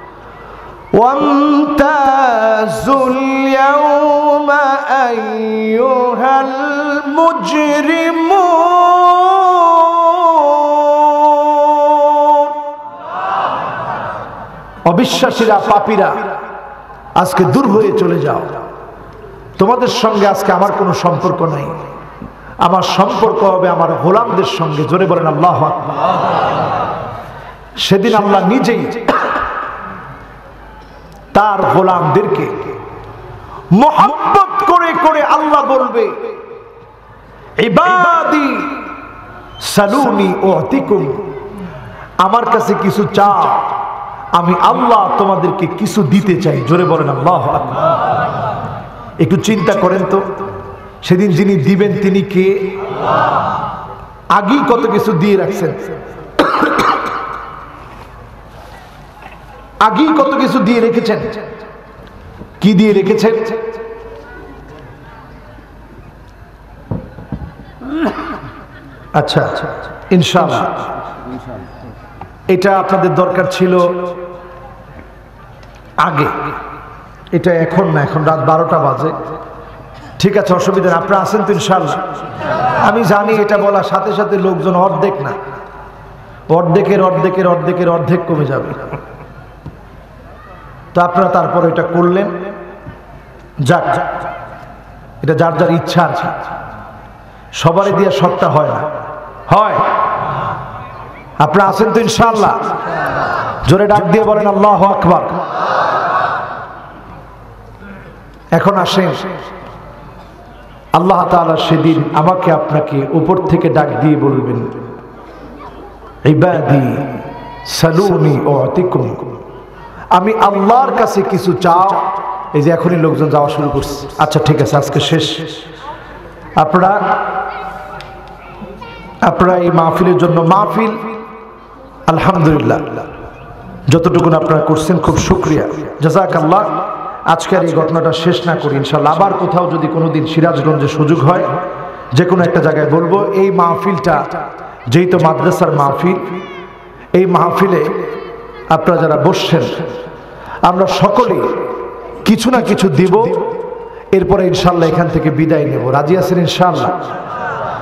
ওয়ামতাজুল ইয়াউমা আইয়ুহাল মুজরিমুন। অবিশ্বাসীরা, পাপীরা আজকে দূর হয়ে চলে যাও। তোমাদের সঙ্গে আজকে আমার কোনো সম্পর্ক নাই। আমার সম্পর্ক হবে আমার গোলামদের সঙ্গে। জোরে বলেন আল্লাহু আকবার। সেদিন আল্লাহ নিজেই তার গোলামদেরকে মোহাব্বত করে করে আল্লাহ বলবে, ইবাদি সালুনি উতিকুম, আমার কাছে কিছু চাও, আমি আল্লাহ তোমাদেরকে কিছু দিতে চাই। জোরে বলেন আল্লাহু আকবার। একটু চিন্তা করেন তো, সেদিন যিনি দিবেন তিনি কে? আগেই কত কিছু দিয়ে রাখছেন, আগেই কত কিছু দিয়ে রেখেছেন। কি দিয়ে রেখেছেন? আচ্ছা ইনশাআল্লাহ এটা আপনাদের দরকার ছিল আগে, এটা এখন না, এখন রাত 12টা বাজে। ঠিক আছে, অসুবিধা নেই, আপনারা আছেন তো ইনশাআল্লাহ? আমি জানি এটা বলার সাথে সাথে লোকজন অর্ধেক না, অর্ধেকের অর্ধেকের অর্ধেকের অর্ধেক কমে যাবে। তো আপনারা তারপর এটা করলেন, যাক, এটা যার যার ইচ্ছা আছে, সবারই দিয়ে সবটা হয় না, হয়। আপনারা আছেন তো ইনশাআল্লাহ? জোরে ডাক দিয়ে বলেন আল্লাহু আকবার। এখন আসেন, আল্লাহ তাআলা সেদিন আমাকে আপনাকে উপর থেকে ডাক দিয়ে বলবেন, ইবাদি সালুনি উতিকুম, আমি আল্লাহর কাছে কিছু চাও। এই যে এখনই লোকজন যাওয়া শুরু করছে। আচ্ছা ঠিক আছে, আজকে শেষ। আপনারা এই মাহফিলের জন্য, মাহফিল আলহামদুলিল্লাহ যতটুকু আপনারা করছেন খুব শুকরিয়া, জাযাকাল্লাহ। আজকের এই ঘটনাটা শেষ না করি, ইনশাআল্লাহ আবার কোথাও যদি কোনোদিন সিরাজগঞ্জে সুযোগ হয়, যে কোনো একটা জায়গায় বলবো। এই মাহফিলটা যেহেতু মাদ্রাসার মাহফিল, এই মাহফিলে আপনারা যারা বসছেন, আমরা সকলেই কিছু না কিছু দিব, এরপরে ইনশাআল্লাহ এখান থেকে বিদায় নেব। রাজি আছেন ইনশাআল্লাহ?